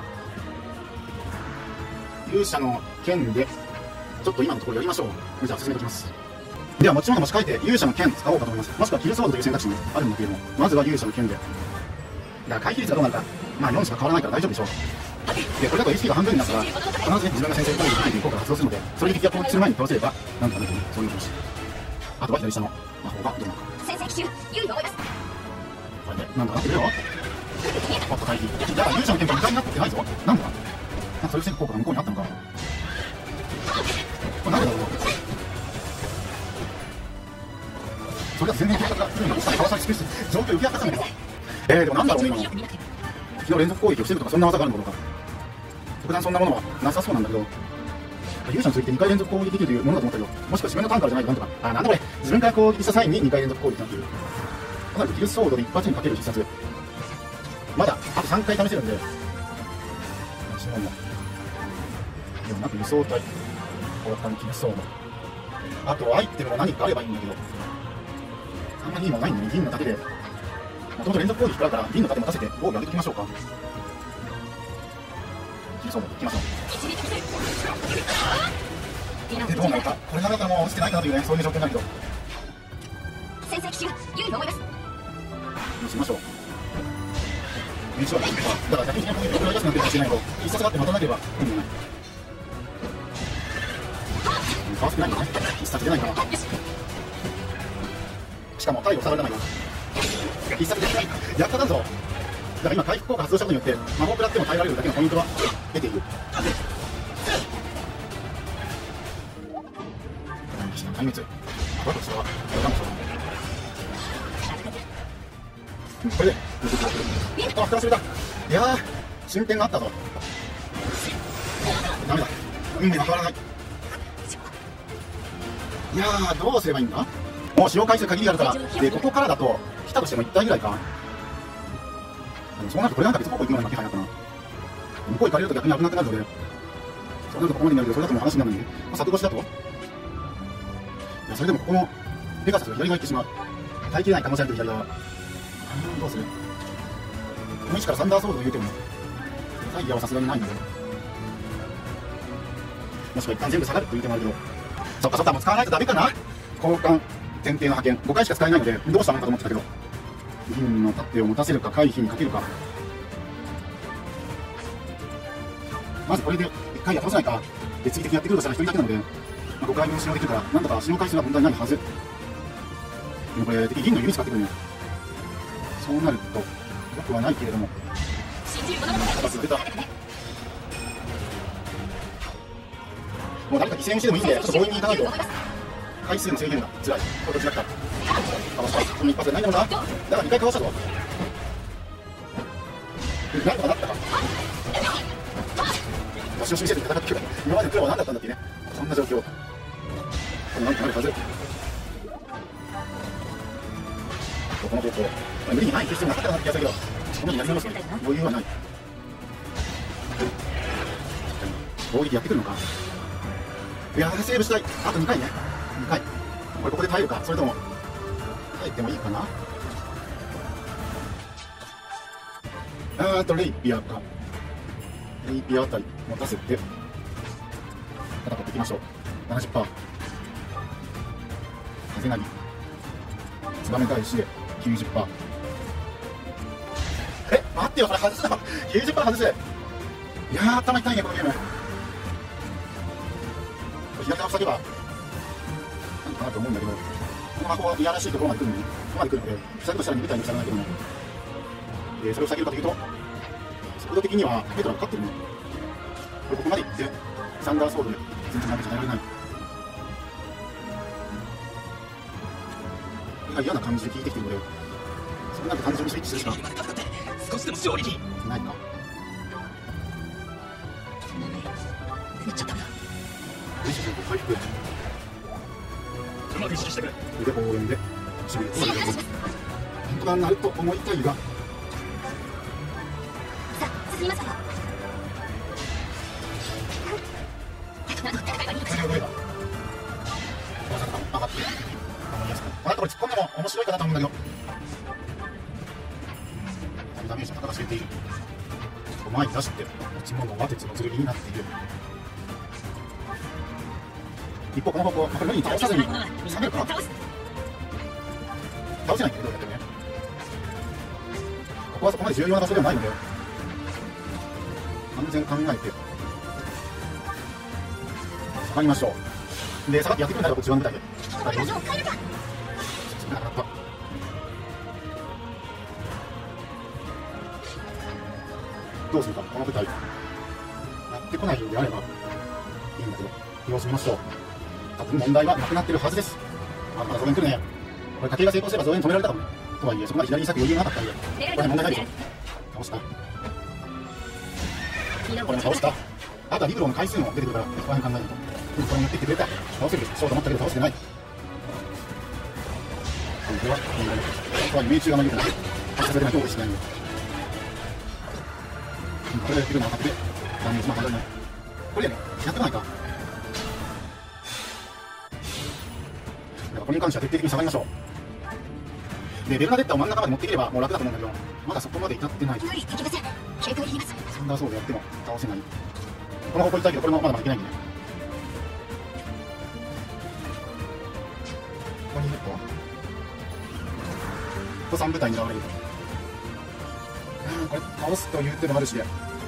勇者の剣でちょっと今のところやりましょう。じゃあ進めておきます。では持ち物も控えて勇者の剣使おうかと思います。もしくはキルソードという選択肢もあるんだけれども、まずは勇者の剣で。だから回避率がどうなるか、まあ4しか変わらないから大丈夫でしょう。でこれだと HP が半分になったら必ずね自分が先制攻撃できるという効果が発動するので、それに敵が攻撃する前に倒せればなんとかなるという、そういう話。あとは左下の魔法がどうなるか。これでなんとかなってくれよ。おっと回避だから勇者の剣が2回になってないぞ。なんだなんかそういう防ぐ効果が向こうにあったのか。これなんでだろう。それだと全然計画が来るのに倒され尽くす状況浮き上がったんだけど、でもなんだろうね、今の敵の連続攻撃を防ぐとかそんな技があるのかどうか。特段そんなものはなさそうなんだけど、勇者の釣りって2回連続攻撃できるというものだと思ったけど、もしくは自分のターンからじゃないとなんとか。あ、なんだこれ、自分から攻撃した際に2回連続攻撃になっている。となるとキルソードで一発にかける必殺、まだあと3回試せるんで、私もでもなんか輸送体、こうやったにキルソード、あとアイテムも何かあればいいんだけど、あんまりいいもんないんで、銀の盾でもともと連続攻撃食らうから銀の盾持たせて防御上げておきましょうか。キルソードいきましょう。でどうなるか、これなかなかもう落ちてないかなというね、そういう状況になるけど、 先生騎手有利と思います。 どうしましょう。練習はだから逆にね、こういう状況が安くなってるかもしれないけど、必殺があって待たなければ意味がない。かわせてないんだね、必殺出ないかな。しかも体を触らないな。必殺でやっただぞ。だから今回復効果発動したことによって魔法を食らっても耐えられるだけのポイントは出ている。壊滅。これとしてはこれであ、膨らせた。いやー進展があったぞ。ダメだ、運命が変わらない。いやーどうすればいいんだ。もう使用回数限りがあるから、でここからだと来たとしても1体ぐらいか。そうなるとこれなんか別方向行くような気配だったな。向こう行かれると逆に危なくなるので、そうなるとここまでになるけど、それだともう話になるのにね、柵越しだと、いやそれでもここのペガサスが左側行ってしまう。耐えきれない可能性あると左側。どうする。この位置からサンダーソードを言うてもタイヤはさすがにないので、もしくは一旦全部下がるという手もあるけど、そっかそっか、もう使わないとダメかな。交換前提の派遣5回しか使えないのでどうしたのかと思ってたけど、銀の盾を持たせるか回避にかけるか。まずこれで1回や倒せないか。で次的にやってくるとしたら1人だけなので、5回分使用できるからなんとか使用回数は問題ないはず。でもこれ敵銀の弓使ってくるね。そうなるとよくはないけれども、出た。もう誰か犠牲にしてでもいいんで、ちょっと強引にいかないと回数の制限が辛い。これどっちだった。かわした。この一発でないんだろうな。だから2回かわしたぞ。なんとかなったか。よしよし見せて戦ってくる。今までの苦労は何だったんだっていうね。そんな状況。なんとかなるはず。この方向。無理にない必要なかったなって気がするけど、このになりますね。余裕はない。攻撃やってくるのか。いやー、セーブしたい。あと2回ね。2回。これここで耐えるか、それとも耐えてもいいかな。レイピアか。レイピアあたり持たせて戦っていきましょう。70%。風なぎ。ツバメ返しで90%。待ってよ、それ外すの。90% 外す。いやー、頭痛いね、このゲーム。左側塞げば何かなと思うんだけど、この箱はいやらしいところまで来るのに、ここまで来るので、塞ぐとしたら2部隊に塞がないけども、それを塞げるかというと、速度的にはペトラが勝ってるね。ここまで行って、サンダーソードで全然負けちゃやられない。これが嫌な感じで効いてきてるので、そうなると単純にスイッチするしか少しでも勝利にないか。めっちゃったな。回復。うまく意識してくれ。腕応援で守備を続けます。なんとかなると思いたいが。さあ、進みますよ。上がってまだこれ突っ込んでも面白いかなと思うんだけど、ダメージが高が知れている。前に出して持ち物は鉄の剣になっている。一方この方向、これ無理に倒さずに下げるか。倒せないんだけど、やってるね。ここはそこまで重要な場所ではないので安全考えて下がりましょう。で、下がってやってくるんだろう、こっち側の部隊で。どうするか、この部隊やってこないようであればいいんだけど、様子見ましょう。多分問題はなくなってるはずです。まだ増援来るね。これ家庭が成功すれば増援止められたかもね。とはいえそこまで左に先余裕がなかったんで、これは問題ないでしょ。倒した。これも倒した。あとはリブローの回数も出てくるから、ここら辺考えないと。これに寄ってきてくれた。倒せるでしょうと思ったけど倒してない。これは問題ない。あとは命中が曲げてない。させてないとしないよ。これでやってくるのが分かって、ダメージも離れない。これやね、やってこないか。これに関しては徹底的に下がりましょう。で、ベルナデッタを真ん中まで持っていければもう楽だと思うんだけど、まだそこまで至ってない。サンダーソードやっても倒せない。この方向行きたいけど、これもまだ負けないんでね。ここにいると、ここ3部隊に狙われると。これ倒すという手もあるし、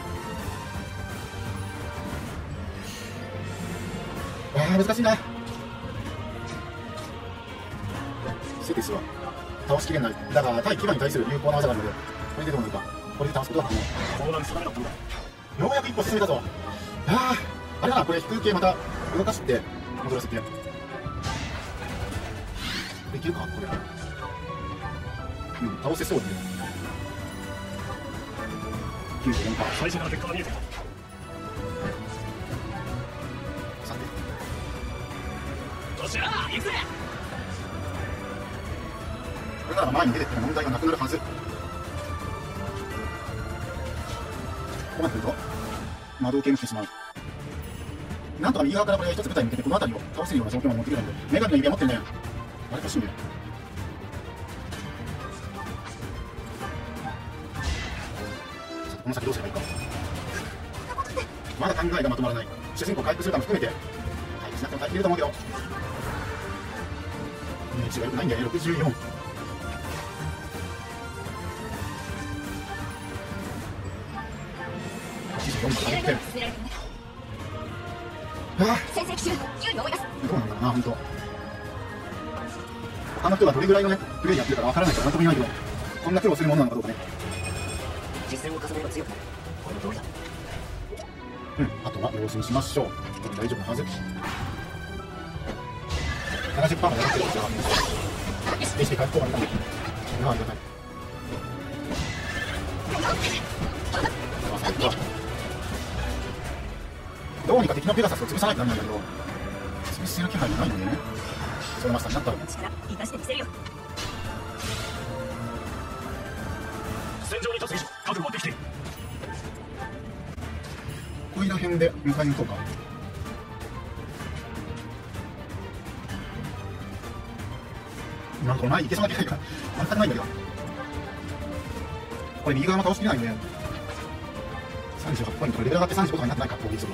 難しいな。セティスは倒しきれない。だが対牙に対する有効な技があるので、これでどうなるか。これで倒すことが可能。そうなんです。ダメだったんだ。ようやく一歩進めたぞ。あれだな、これ飛空系また動かして戻らせてできるかこれ。倒せそうだね。94%。最初から結果が見えてきた。さてよっしゃー、行くぜ。これなら前に出てっても問題がなくなるはず。ここまで来ると魔導系にしてしまう。なんとか右側からこれ一つ部隊に向けてこの辺りを倒せるような状況まで持ってくるので、女神の指輪持ってるね。あれ欲しいね。この先どうすればいいか。 まだ考えがまとまらない。主人公回復するかも含めて回復しなくても耐えきれると思うけど、値が良くないんだよね。64。84まで上げて、 先生奇襲有利を追います。 どうなんだろうな、本当。他の人がどれぐらいのねプレイやってるかわからないからなんとも言えないけど、こんな苦労するものなのかどうかね。 実戦を重ねれば強くなる。この通りだ。 あとは様子にしましょう。大丈夫なはず。70%まで上がってるんですよ。決して回復効果がいかない。ありがたい。どうにか敵のペガサスを潰さないとダメなんだけど、潰せる気配がないんだよね。そのマスターになったら生かしてみせるよ。 戦場に立つ以上覚悟はできている。 こいら辺で迎えに行こうか。今のところ前に行けそうな気がないから全くないんだけど、これ右側も倒しきれないんで38ポイントレベル上がって35とかになってないか。攻撃する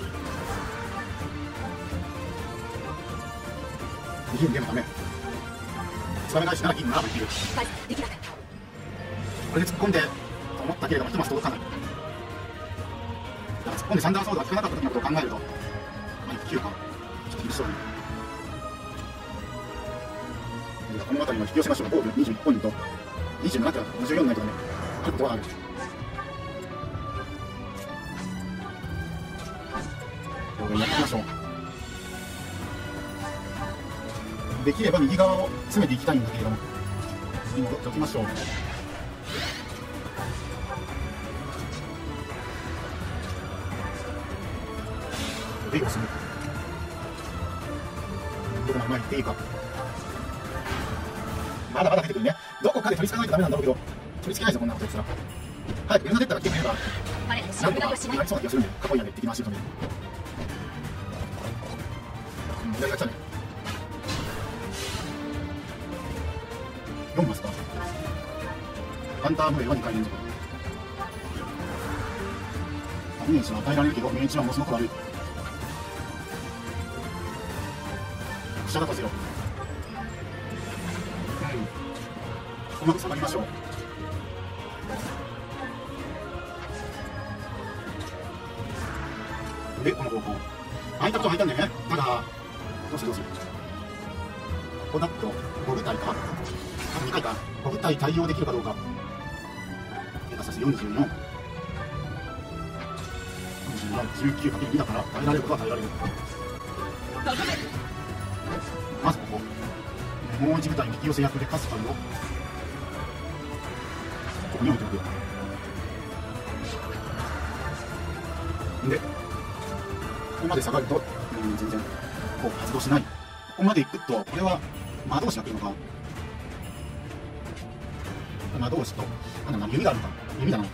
銀でもダメ。つばめ返しなら銀ならばいける。 はいできなかった。 これで突っ込んでと思ったけれども一マス届かない。だから突っ込んでサンダーソードが効かなかった時のことを考えると、9かちょっと厳しそうに。この辺りの引き寄せましょう。ゴール21ポイント、27から54にないとね、あることはある。これやってみましょう。できれば右側を詰めていきたいんだけれども、次戻っておきましょう。で、押すね。どこまで前に行っていいか。まだまだ出てくるね。どこかで取り付かないとダメなんだろうけど、取り付けないぞ、こんなことやつら。早くエルナ出ったら来てくれれば、なんとかなりそうな気がするんで、囲いやで敵回しのために。左が来たね。4マスか。ハンターブレイは2回連続。ダメージは与えられるけど、命中はものすごく悪い。飛車だとゼロ。うまく下がりましょう。で、この方向。開いたことは開いたんだよね。ただ、どうする。ここだと5部隊か2回か5部隊対応できるかどうか。ペガサス44、19×2だから耐えられることは耐えられる。まずここ。もう1部隊引き寄せ役でカスパルをここに置いておく。で、ここまで下がると、全然こう発動しない。ここまで行くと、これは魔導士が来るのか。魔導士と、なんだ、弓があるのか。弓だな。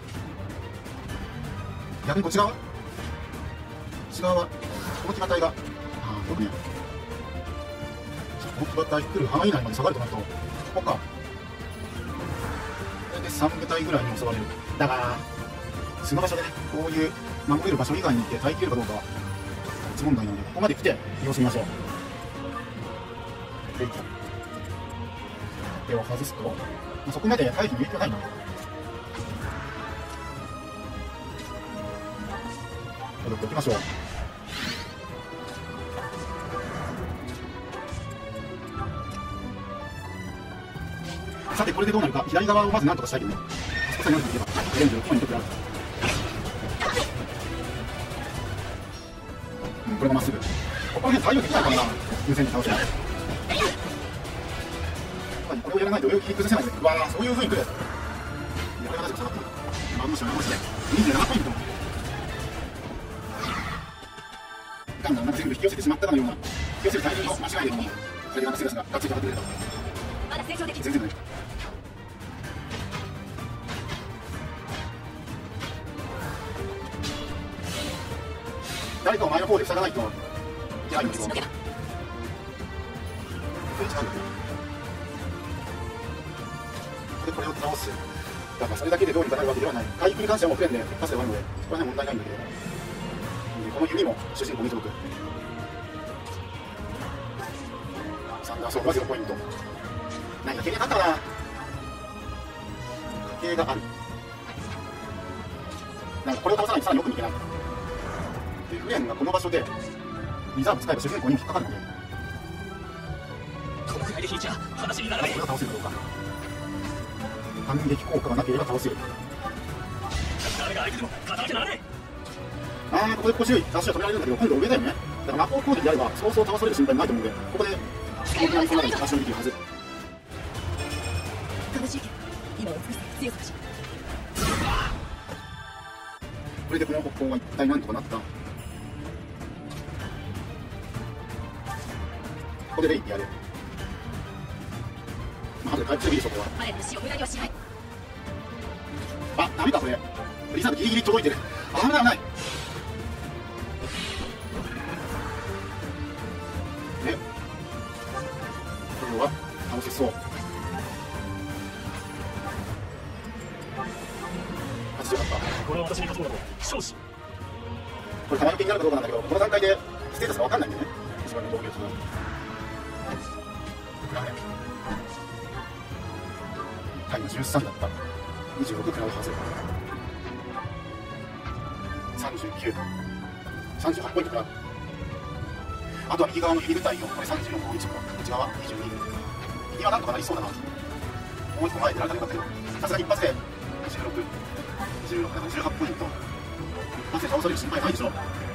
逆にこっち側は、この騎馬隊が、どこね。この騎馬隊来る範囲内まで下がるとなると、ここか。これで3部隊ぐらいに襲われる。だが、その場所でね、こういう守れる場所以外に行って耐えきれるかどうかは別問題なので、ここまで来て様子見ましょう。手を外すと、そこまで回避の影響ないな。戻っておきましょう。さてこれでどうなるか。左側をまず何とかしたいけどね。あそこさえ何とかいけばレンジをここに取ってある。これがまっすぐ。ここら辺対応できないかな。優先に倒せない。これをやらないと上を切り崩せないですね。うわー、そういう風に来る。これは確か下がってる。まあもしもしで27ポイント。ガンダムなんか全部引き寄せてしまったかのような、引き寄せるタイミングを間違えても、それでなんかセガスががっつり上がってくれた。 まだ成長できる。 全然ない。誰かを前の方で塞がないといけないんだけど。でこれを倒す。だからそれだけでどうにかなるわけではない。回復に関してはもうプレーンでパスで終わるので、そこら辺は問題ないんだけど。 この弓も主人公見ておく。サンダーソードは0ポイント。何か経験あったかな。経験がある。なんかこれを倒さないとさらに奥に行けない。でフレンがこの場所でリザーブ使えば主人公にも引っかかるので、 このくらいで引いちゃ話にならない。 これが倒せるかどうか。反撃効果がなければ倒せる。 誰が相手でも勝たなきゃならねここで腰足は止められるんだけど、今度上だよね。だから魔法攻撃であればそうそう倒される心配ないと思うので、ここでこのその中で足をできるはず。 正しいけど今は美しさ強さだし。 これでこの方向は一体何とかなった。ここでレイってやる。まず回復でいいでしょ、ここは。 早く死を無駄にはしない。 ダメかこれ。リザーブギリギリ届いてる。危ない危ない。で、これは倒せそう。強かった。 これは私に勝つものだ。勝利。 これ玉抜けになるかどうかなんだけど、この段階でステータスが分かんないんだよね。一番の防御機能。タイム13だった。26食らうはず。39、38ポイントから。あとは右側の入り部隊をこれ34攻撃色、こっち側22。右はなんとかなりそうだな。もう一個前で出られたらよかったけど、さすがに一発で26だから18ポイント。一発で倒される心配ないでしょ。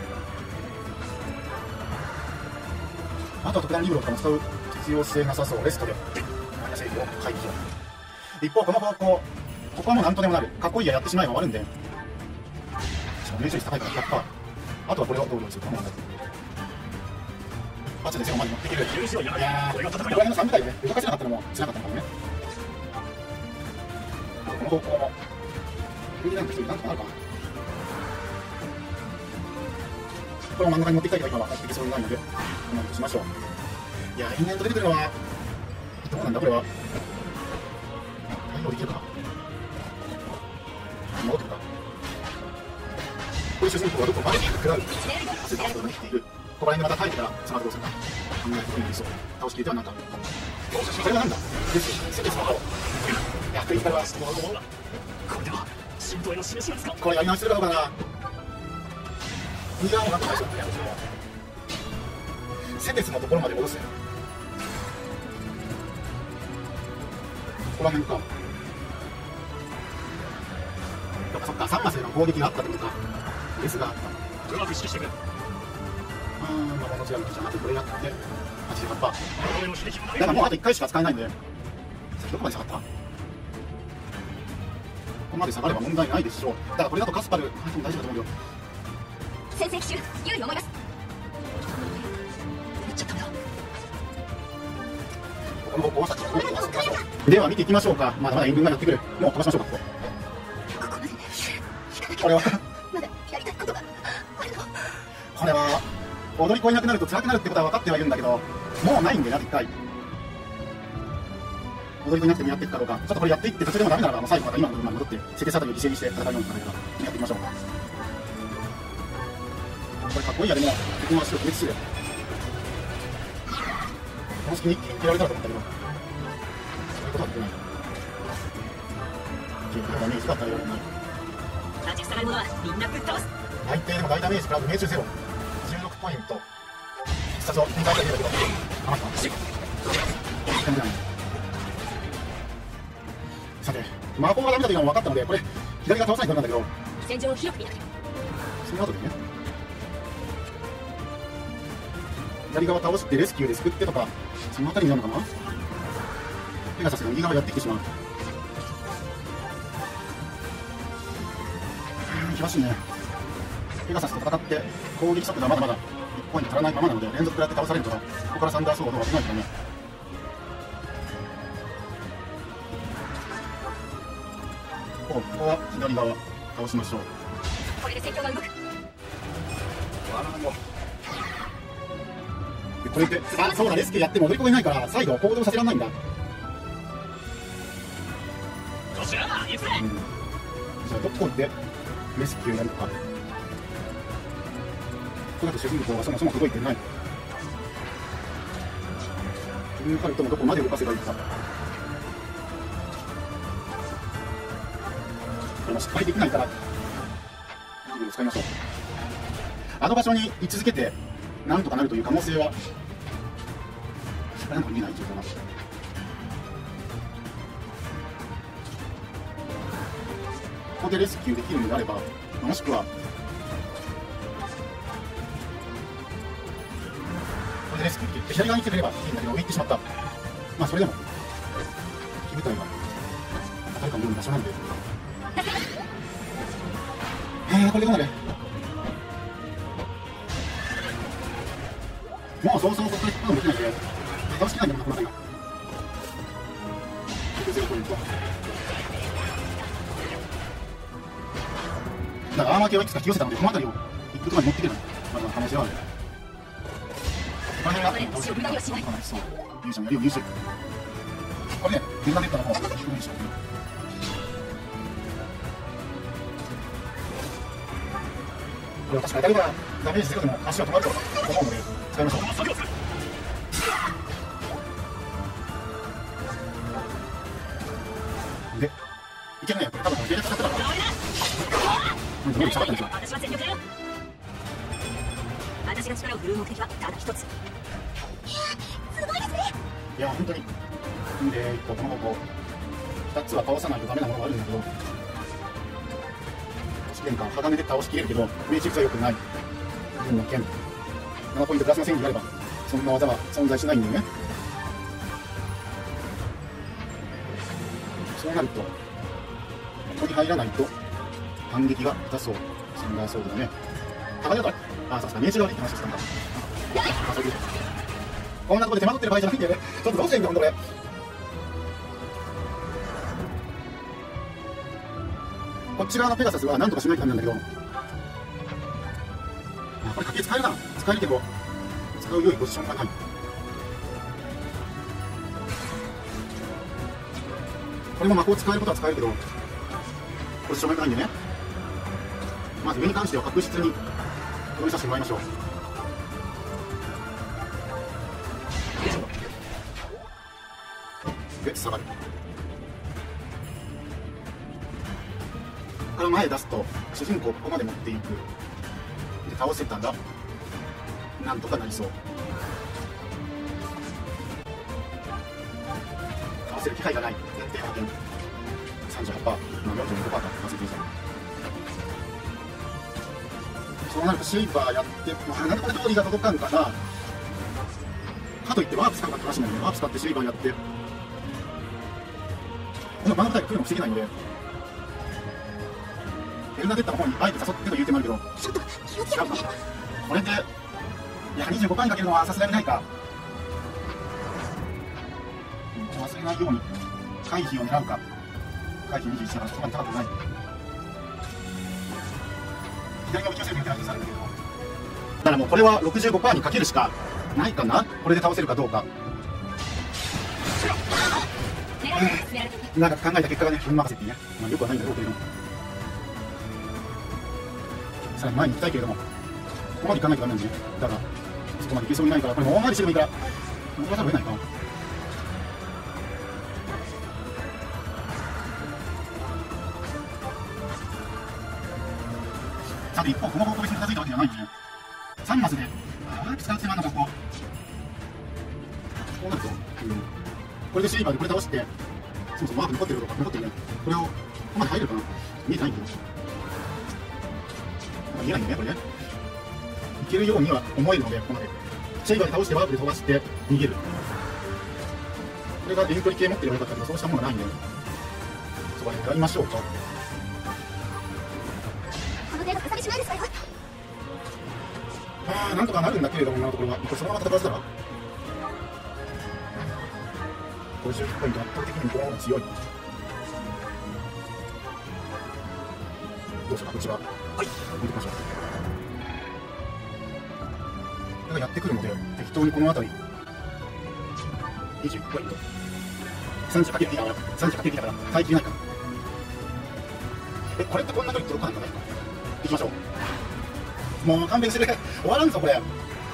あとは特段リブロとかも使う必要性なさそう。レストでマイナス8を回避。一方この方向、ここはもうなんとでもなる。かっこいいややってしまえば終わるんで、しかも命中率高いから 100%。 あとはこれをどう料理するかもなんだ。バチで0まで持っていける。いやー、これぐらいの3部隊をね動かせなかったのもつらかったのかもね。この方向もフリーランド1人なんとかなるかな。これも真ん中に持っていきたいけど今は入ってきそうにないのでこのようにしましょう。いやー、延々と出てくるのはどうなんだこれは。対応できるかな。戻ってくるか。こういう主人公はどこまで食らう汗ができている。ここら辺でまた耐えてからその後どうするか考えることになりそう。倒しきれてはなんだ。これはなんだですセテスの方。やっといったらこれでは浸透への示しがつか。 これやり直しするかどうかな。右側もなんとかしようってやるんですよ。セテスのところまで戻す。ここら辺か。そっか、3マスでの攻撃があったってことか。ですがうまく意識してくれ。 魔物強いじゃなくてこれやって 88%。 だからもうあと1回しか使えないんで、どこまで下がった？ここまで下がれば問題ないでしょう。だからこれだとカスパル入っても大丈夫だと思うよ。 先制奇襲有利思います。めっちゃダメだ。 この方向は先に飛ばしていきましょう。では見ていきましょうか。まだまだ援軍がやってくる。もう飛ばしましょうか。これはまだやりたいことがあるの。 これは踊り子いなくなると辛くなるってことは分かってはいるんだけど、もうないんでなって1回。踊り子いなくてもやっていくかどうか。ちょっとこれやっていって途中でもダメならばもう最後また今の分まで戻ってセテスあたりを犠牲にして戦うようになるからやっていきましょうか。これかっこいいやでも敵の足を止めつつこの隙に一気に蹴られたらと思ったけど、そういうことはできない。結構ダメージが与えられない。 立ちふさがる者はみんなぶっ倒す。 最低でも大ダメージから命中ゼロ。16ポイント。必殺を2回だけだけど余った。さて魔法がダメだというのも分かったので、これ左が倒さないとなんだけど、 戦場を広く見なくてもその後でね左側倒してレスキューで救ってとか、そのあたりになるのかな。ペガサスが右側やってきてしまう。厳しいね。ペガサスと戦って攻撃速度はまだまだ1ポイント足らないままなので、連続食らって倒されるとか、ここからサンダーソードは危ないからね。ここは左側倒しましょう。 これで戦況が動く。 これでそうだ、レスキューやっても踊り子がいないから最後行動させられないんだ。じゃあどこでレスキューやるか。 9月主人公がそもそも届いてない。ブルーカルトもどこまで動かせばいいか。これも失敗できないから使いましょう。あの場所に居続けてなんとかなるという可能性はなんか見えない状況な。ここでレスキューできるのであれば、もしくはここでレスキューできる、左側に行ってくればいいんだけど、上行ってしまった。まあそれでも機部隊が当たるかもような場所なんで、これでどうなる。もうそうそうそう、これできないんで倒しきないんだもんな、この辺が0ポイントだからアーマー系はいくつか引き寄せたので、この辺りを行くところに持っていけるまだ可能性はある。この辺が倒してくれたらそう勇者のやりを入手。これね、現場で言ったらもう低いでしょうね。これは確かに当たればダメージゼロでも足は止まると思うので使いましょう。で、いけないよ、多分ゲージ使ってたから能力下がったんですよ。 私は全力だよ。私が力を振るう目的はただ一つ。すごいですね。 いや、本当にで、この方向2つは倒さないとダメなものがあるんだけど、試験か鋼で倒しきれるけど命中率は良くない。銀の剣7ポイントプラスの戦技があればそんな技は存在しないんだよね。そうなるとここに入らないと反撃が痛そう。そんなそうだね。鋼だから、あ、さすが命中が悪いって話したんだ。あ、そういうこんなところで手間取ってる場合じゃないんだよね。ちょっとどうしていいんだ、ほんとこれ。こっち側のペガサスはなんとかしないとダメなんだけど、これ家計使えるな。使えるけど使う良いポジションがない。これも魔法使えることは使えるけどポジションがないんでね。まず上に関しては確実に止めさせてもらいましょう。で、下がる。ここから前出すと主人公をここまで持っていく。で、倒せたらなんとかなりそう。倒せる機会がない。限定派遣 38%、今 45% か忘れていた。そうなるとシェイバーやって、なんとか通りが届かんかな。かといってワープ使うかって話なんで、ワープ使ってシェイバーやって、このバナ部隊が来るの防げないので、ベルナデッタの方にあえて誘ってという手もあるけど、ちょっと気をつけて。これで、いや、25%にかけるのはさすがにないか。忘れないように、回避を狙うか。回避21だからそこまで高くない。左が打ち寄せるみたいな話されるんだけど、だからもうこれは 65% にかけるしかないかな。これで倒せるかどうか。なんか考えた結果がね、運任せってね、まあ、よくはないんだろうけれども、さらに前に行きたいけれども、ここまで行かないとダメなんでね。だからそこまで行けそうにないから、これも大回りしてもいいから戻らざるを得ないかな。さて一方、この方向で近づいたわけではないんでね、3マスでワープ使う手間のここ、こうなると、これでシェイバーでこれ倒して、そもそもワープ残ってるとか残ってるね。これをここまで入れるかな。見えてないけど、見えないよね、これね。いけるようには思えるので、ここまでシェイバーで倒してワープで飛ばして逃げる。これが遠距離系持ってればよかったけど、そうしたものがないんで、そこでやりましょうか。なんとかなるんだけれども、今のところはそのまま戦わせたら50ポイント、圧倒的にこの方が強い。どうしようか、こっちは置いてきましょう。これがやってくるので、適当にこの辺り21ポイント、30×2 だから、30×2 だから耐えきれないか。これってこんな距離届かないんだね。いきましょう。 もう勘弁してくれ。終わらんぞこれ。だ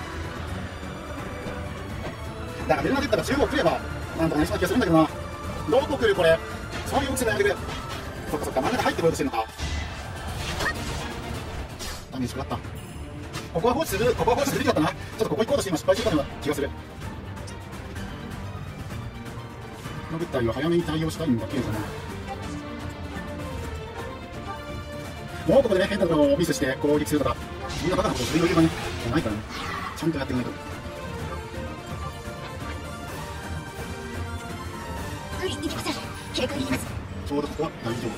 からベルナデッタが中央来ればなんとかなりそうな気がするんだけどな。どこ来るこれ。そういう動きするのやめてくれ。そっかそっか、真ん中入ってこようとしてるのか。ダメージ食らった。ここは放置する、ここは放置するべきだったな。ちょっとここ行こうとして今失敗してたような気がする。この物体は早めに対応したいんだけれども、もうここでね、変なところをミスして攻撃するとか、そんなバカなことをする余裕がね、もうないからね、ちゃんとやっていかないと。 無理できません。警戒できます。 ちょうどここは大丈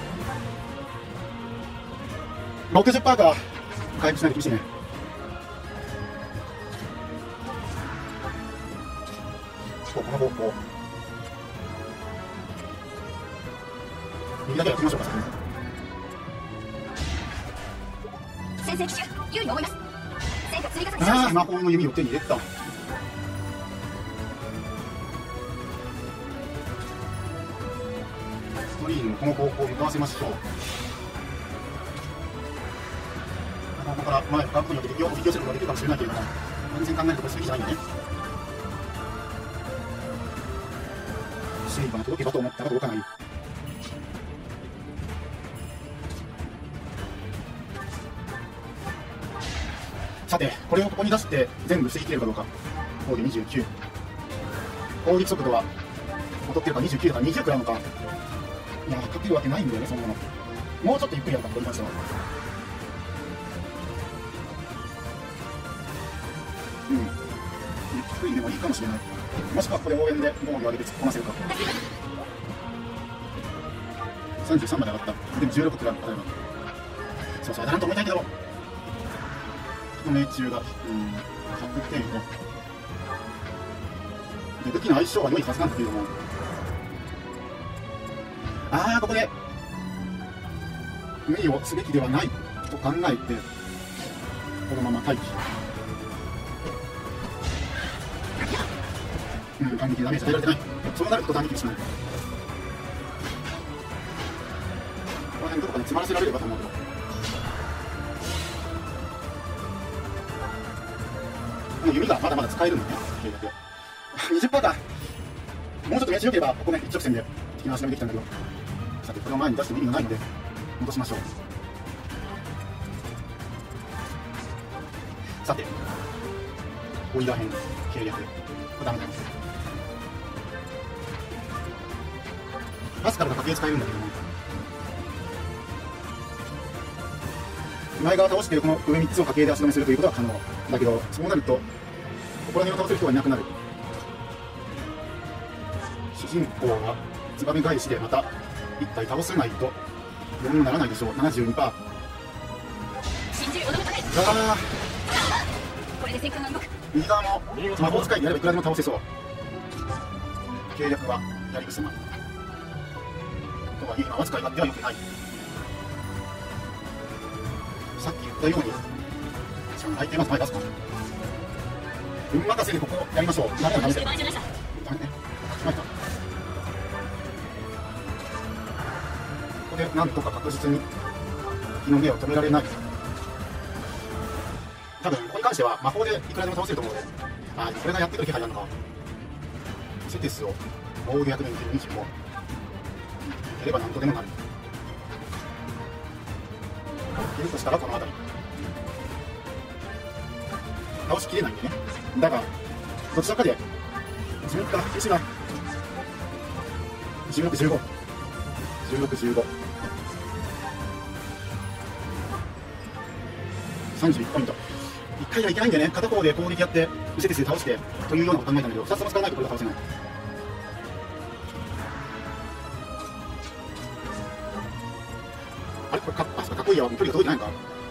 夫。60% か。回復しないと厳しいね。この方向。右だけやってみましょうか、先に。 先生機種、優位に思います。戦果積み重ねしました。 ああ、魔法の弓を手に入れた。ストリームをこの方向を向かわせましょう。ここから前を使うことによって敵をおびき寄せることができるかもしれないけれども、安全考えるとこれすべきじゃないんだね。シェイバーが届けばと思ったら届かない。さて、これをここに出して全部防ぎきれるかどうか。防御29。攻撃速度は劣ってるか29だから20くらいのか。いや、勝てるわけないんだよね、そんなの。もうちょっとゆっくりやるか、これに関しては。ゆっくりでもいいかもしれない。もしくはここで応援で防御を上げて突っ込ませるか。33まで上がった。でも16くらい上がった。そうそう、なんと思いたいけど、命中が100程度で、武器の相性は良いはずなんだけれども、ここで無理をすべきではないと考えて、このまま待機。反撃でダメージ与えられてない。そうなると断撃でしまう。この辺どこかに詰まらせられればと思うけど、この弓がまだまだ使えるんだね。20% か。もうちょっと命中良ければここね、一直線で敵の足並みできたんだけど、さてこれを前に出しても意味がないので戻しましょう。さてオイラー編計略、これダメだよ。パスカルが家計使えるんだけども、前側倒してこの上3つを家計で足止めするということは可能だけど、そうなるとここら辺を倒せる人はいなくなる。主人公はツバメ返しでまた1体倒せないとどうにもならないでしょう。 72%。 これで戦艦が動く。 右側も魔法使いでやればいくらでも倒せそう。計略はやりくせまとはいえ魔法使いがあってはよくない。さっき言ったように相手まず前出すか。運任せでここやりましょう。ダメだダメだダメね。ここでなんとか確実に日の目を止められない。多分ここに関しては魔法でいくらでも倒せると思うので、これがやってくる気配なのか。セテスを防御役で25やればなんとでもなる。いるとしたらこの辺り倒しきれないんでね。だがどちらかで自分から厳しいな。16、15、16、15、31ポイント。1回じゃいけないんだよね。片方で攻撃やってセテスで倒してというようなことを考えたんだけど、2つとも使わないとこれが倒せない。あれこれかっこいいや。距離が届いてないのか。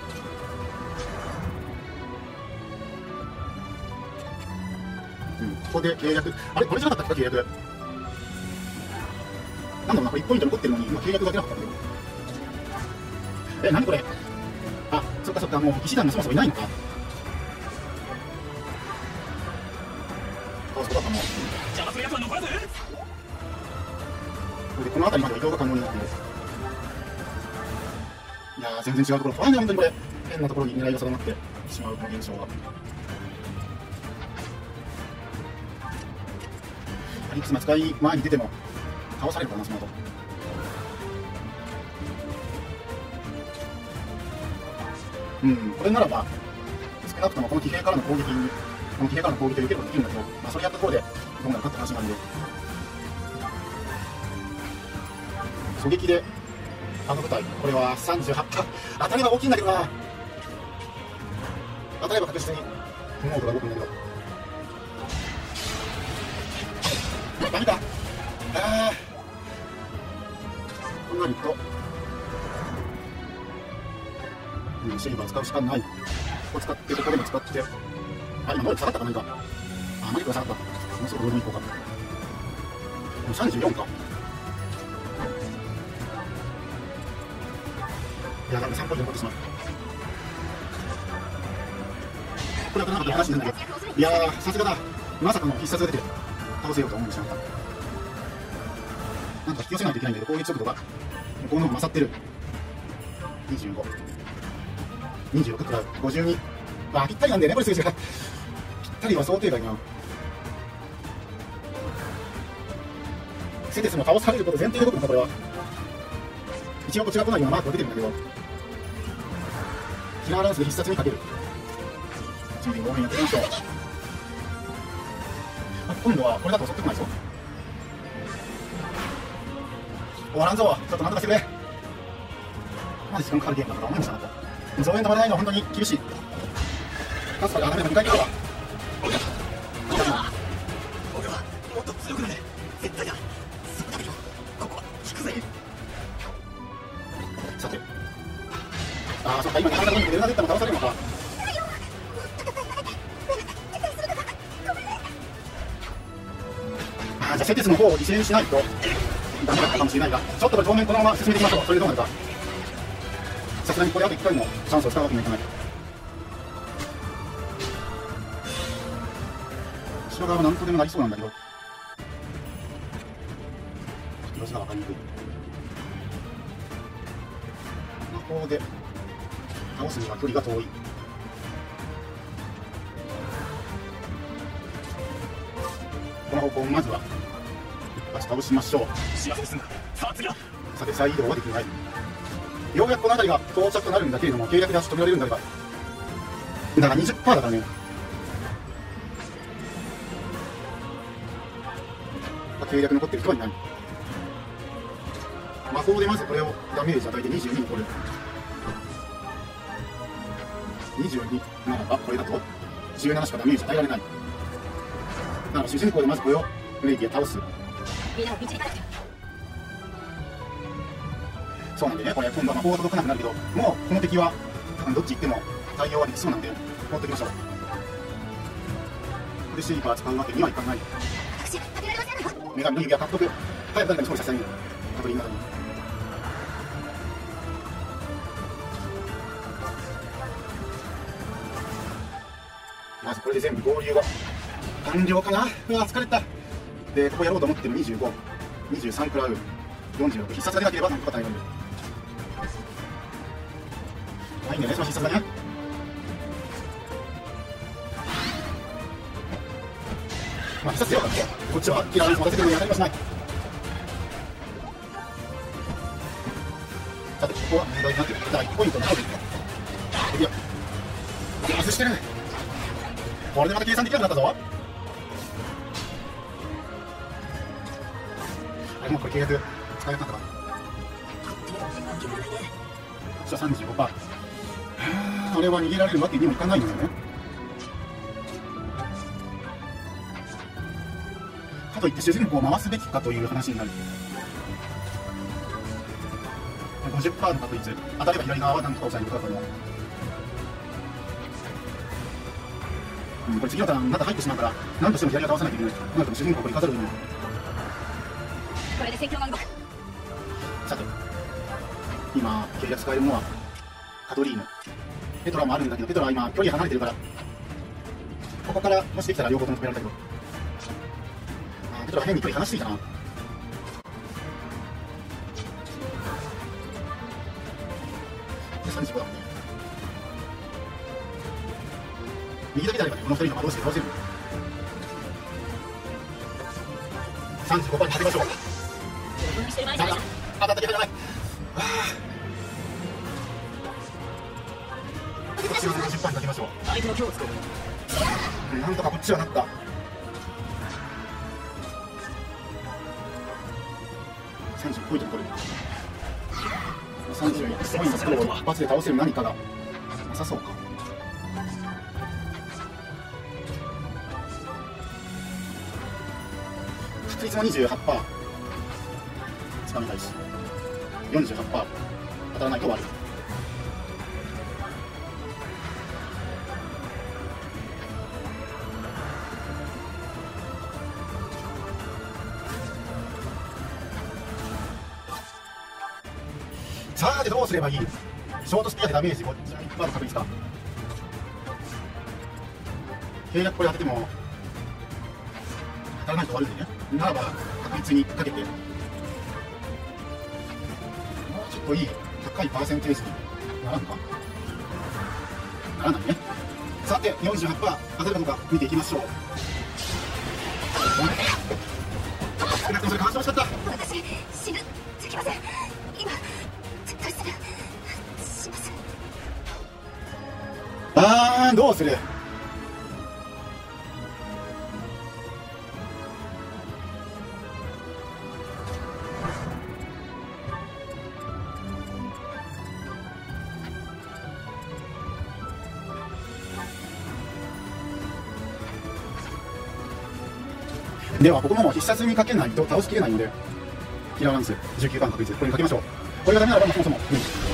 ここで契約、あれこれじゃなかったっけ、契約。なんだろうな、これ1ポイント残ってるのに今契約が出なかったんだけど。何これ。そっかそっか、もう騎士団がそもそもいないのか。そうだったもう。邪魔するやつは残らず。この辺りまでは移動が可能になっている。いやー全然違うところ。怖いね本当にこれ。 変なところに狙いが定まってしまうこの現象が。いくつも使い前に出ても倒されるかな、その後。これならば少なくともこの騎兵からの攻撃を受けることができるんだけど、それやったところでどうなるかって話なんで、狙撃であの部隊、これは38か、当たれば大きいんだけどな、当たれば確実にモードが動くんだけど、ダメか、となると、シルバー使うしかない。ここ使って、ここでも使って、今能力下がったか、何か。能力が下がった。もうすぐどうでもいこうか。もう34か。いや、だから3ポイント残ってしまう。これはなかった話なんだけど、いやー、さすがだ。まさかの必殺が出て、倒せようと思うんでしまった。なんか引き寄せないといけないんだけど、攻撃速度が、この方が勝ってる。25。26くらい、52。ぴったりなんだよね、これ数字が。ぴったりは想定外な。セテスも倒されること前提で動くのか、これは。一応こちら来ないようなマークが出てるんだけど、キラーランスで必殺にかける。準備5面やってみましょう。今度はこれだと襲ってこないぞ。終わらんぞ、ちょっとなんとかしてくれ。まだ時間かかるゲームだから思いましたなと。増援止まらないのは本当に厳しい。カスパが離れば2回来るわ。俺はもっと強くなれ。絶対だ。そうだけど、ここは引くぜ。さて。そっか、今なかなかレルナデッタも倒されるのか。じゃあセテスの方を犠牲にしないとダメだったかもしれないが、ちょっと上面このまま進めていきましょう。それでどうなるか。さすがにこれあと1回もチャンスを使うわけにはいかない。後ろ側は何とでもなりそうなんだけど、様子が分かりにくい。魔法で倒すには距離が遠い。この方向をまずは一発倒しましょう。さて再移動はできない。ようやくこの辺りが到着となるんだけれども、計略で足止められるんだれば、だから 20% だからね。計略残ってる人はいない。魔法でまずこれをダメージ与えて22に取る。22ならばこれだと17しかダメージ与えられない。だから主人公でまずこれをブレイキで倒す。そうなんでね、これ今度は魔法が届かなくなるけど、もうこの敵は多分どっち行っても対応はできそうなんで放っておきましょう。これシーパー使うわけにはいかない。女神の指輪獲得。早く誰かに勝利させたい。カトリーナに。まずこれで全部合流が完了かな。うわ疲れた。でここやろうと思ってる25、23食らう、46、必殺が出なければなんとか耐えられる。いいんだよね、その必殺だね。必殺強かった。こっちはキラーに持たせてるのに当たりはしない。さてここは問題になっている。第1ポイントに入る。いや外してる。これでまた計算できなくなったぞ。あれもこれ契約使えなかったか。こっちは 35%。それは逃げられるわけにもいかないんだよね。かといって主人公を回すべきかという話になる。50% の確率、当たれば左側は何とか抑えることだと思う。これ次のターンまた入ってしまうから、何としても左側倒さなきゃいけない。なんとも主人公を取り飾るにも。 これで戦況が動く。 さて、今、契約使えるのはカトリーヌ。ペトラもあるんだけど、ペトラは今、距離離れてるから、ここからもしできたら両方とも止められたけど、ペトラ変に距離離しすぎたな。35だもんね。 右と左がね、この2人の魔導士で倒せる。35%にかけましょう。当たったけどじゃない。こっちは70%にかけましょう。なんとかこっちはなった。30ポイント取る。31ポイントを一発で倒せる何かがなさそうか。確率も 28%。つかみ返し 48%。当たらないと終わる。さてどうすればいい。ショートスピアでダメージ51%の確率か。契約これ当てても当たらないと終わるんでね。ならば確率にかけてもうちょっといい高いパーセンテージにならんか。ならないね。さて 48% 当たるかどうか見ていきましょう。少なくともそれ干渉しちゃった。 私死ぬできません。今絶対するします。 どうする。ではここも必殺にかけないと倒しきれないんで、キラーランス 19% 確率、これにかけましょう。これがダメならばそもそも、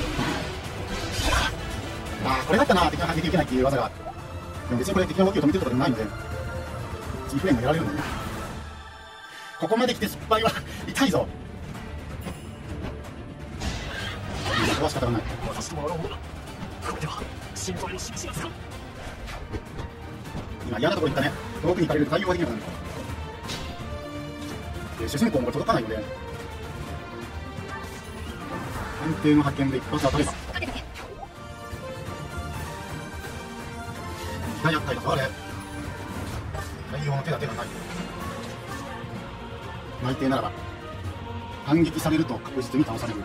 これだったな、敵が反撃できないっていう技が。でも別にこれ敵の動きを止めてるとかでもないので、次フレームがやられるんだよね。ここまで来て失敗は痛いぞ。ここは仕方がない。今嫌なところに行ったね。遠くに行かれると対応ができなくなる。主人公も届かないので、安定の派遣で一発当たれば大厄介だぞあれ。対応の手立てがない。内定ならば反撃されると確実に倒される。こ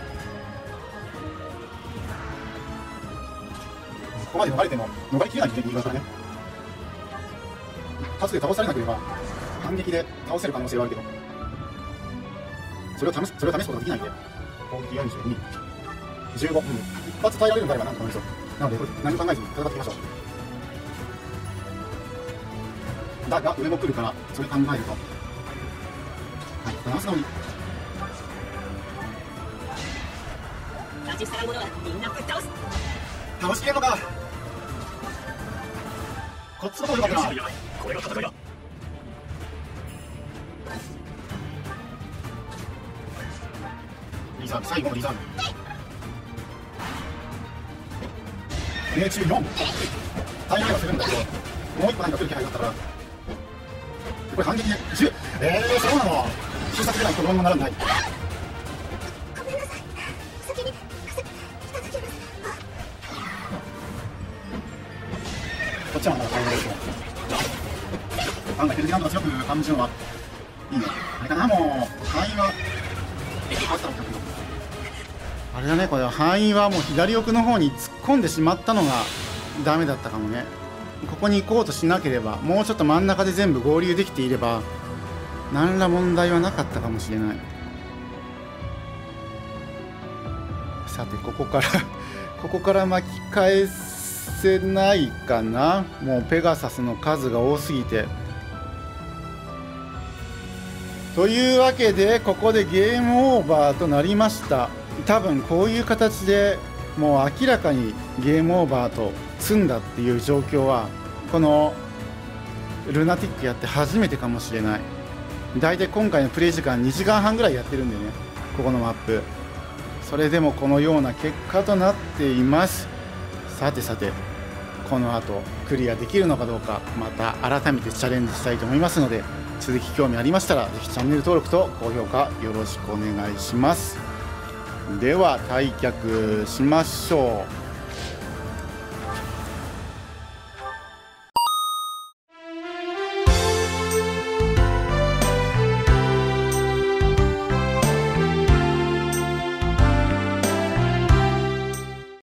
こまで逃れても逃れきれないんで、右側からね。一発で倒されなければ反撃で倒せる可能性はあるけど、それを試すことができないんで、攻撃42、15、一発耐えられるのであればなんとかなりそう。なので、これ何も考えずに戦っていきましょう。だが、上も来るから、それ考えると、はい、バランスのみ。倒しきれんのか。こっちの方が良かったな。これが戦いだ。最後のリザーブ命中4大変はするんだけど、もう一個何か来る気配があったから、これ反撃で10。そうなの。必殺でないとどうにもならない。 ごめんなさい。先にいただきます。 こっちはまだ大変ですよ。案外、ヘルディランドが強く感じるのはいいね。あれかな、もう範囲はあったのかな。あれだね、これは範囲はもう左奥の方に突っ込んでしまったのがダメだったかもね。ここに行こうとしなければ、もうちょっと真ん中で全部合流できていれば何ら問題はなかったかもしれない。さてここから巻き返せないかな。もうペガサスの数が多すぎて。というわけでここでゲームオーバーとなりました。多分こういう形でもう明らかにゲームオーバーと済んだっていう状況はこのルナティックやって初めてかもしれない。だいたい今回のプレイ時間2時間半ぐらいやってるんでね、ここのマップ。それでもこのような結果となっています。さてさてこの後クリアできるのかどうか、また改めてチャレンジしたいと思いますので、続き興味ありましたらぜひチャンネル登録と高評価よろしくお願いします。では退却しましょう。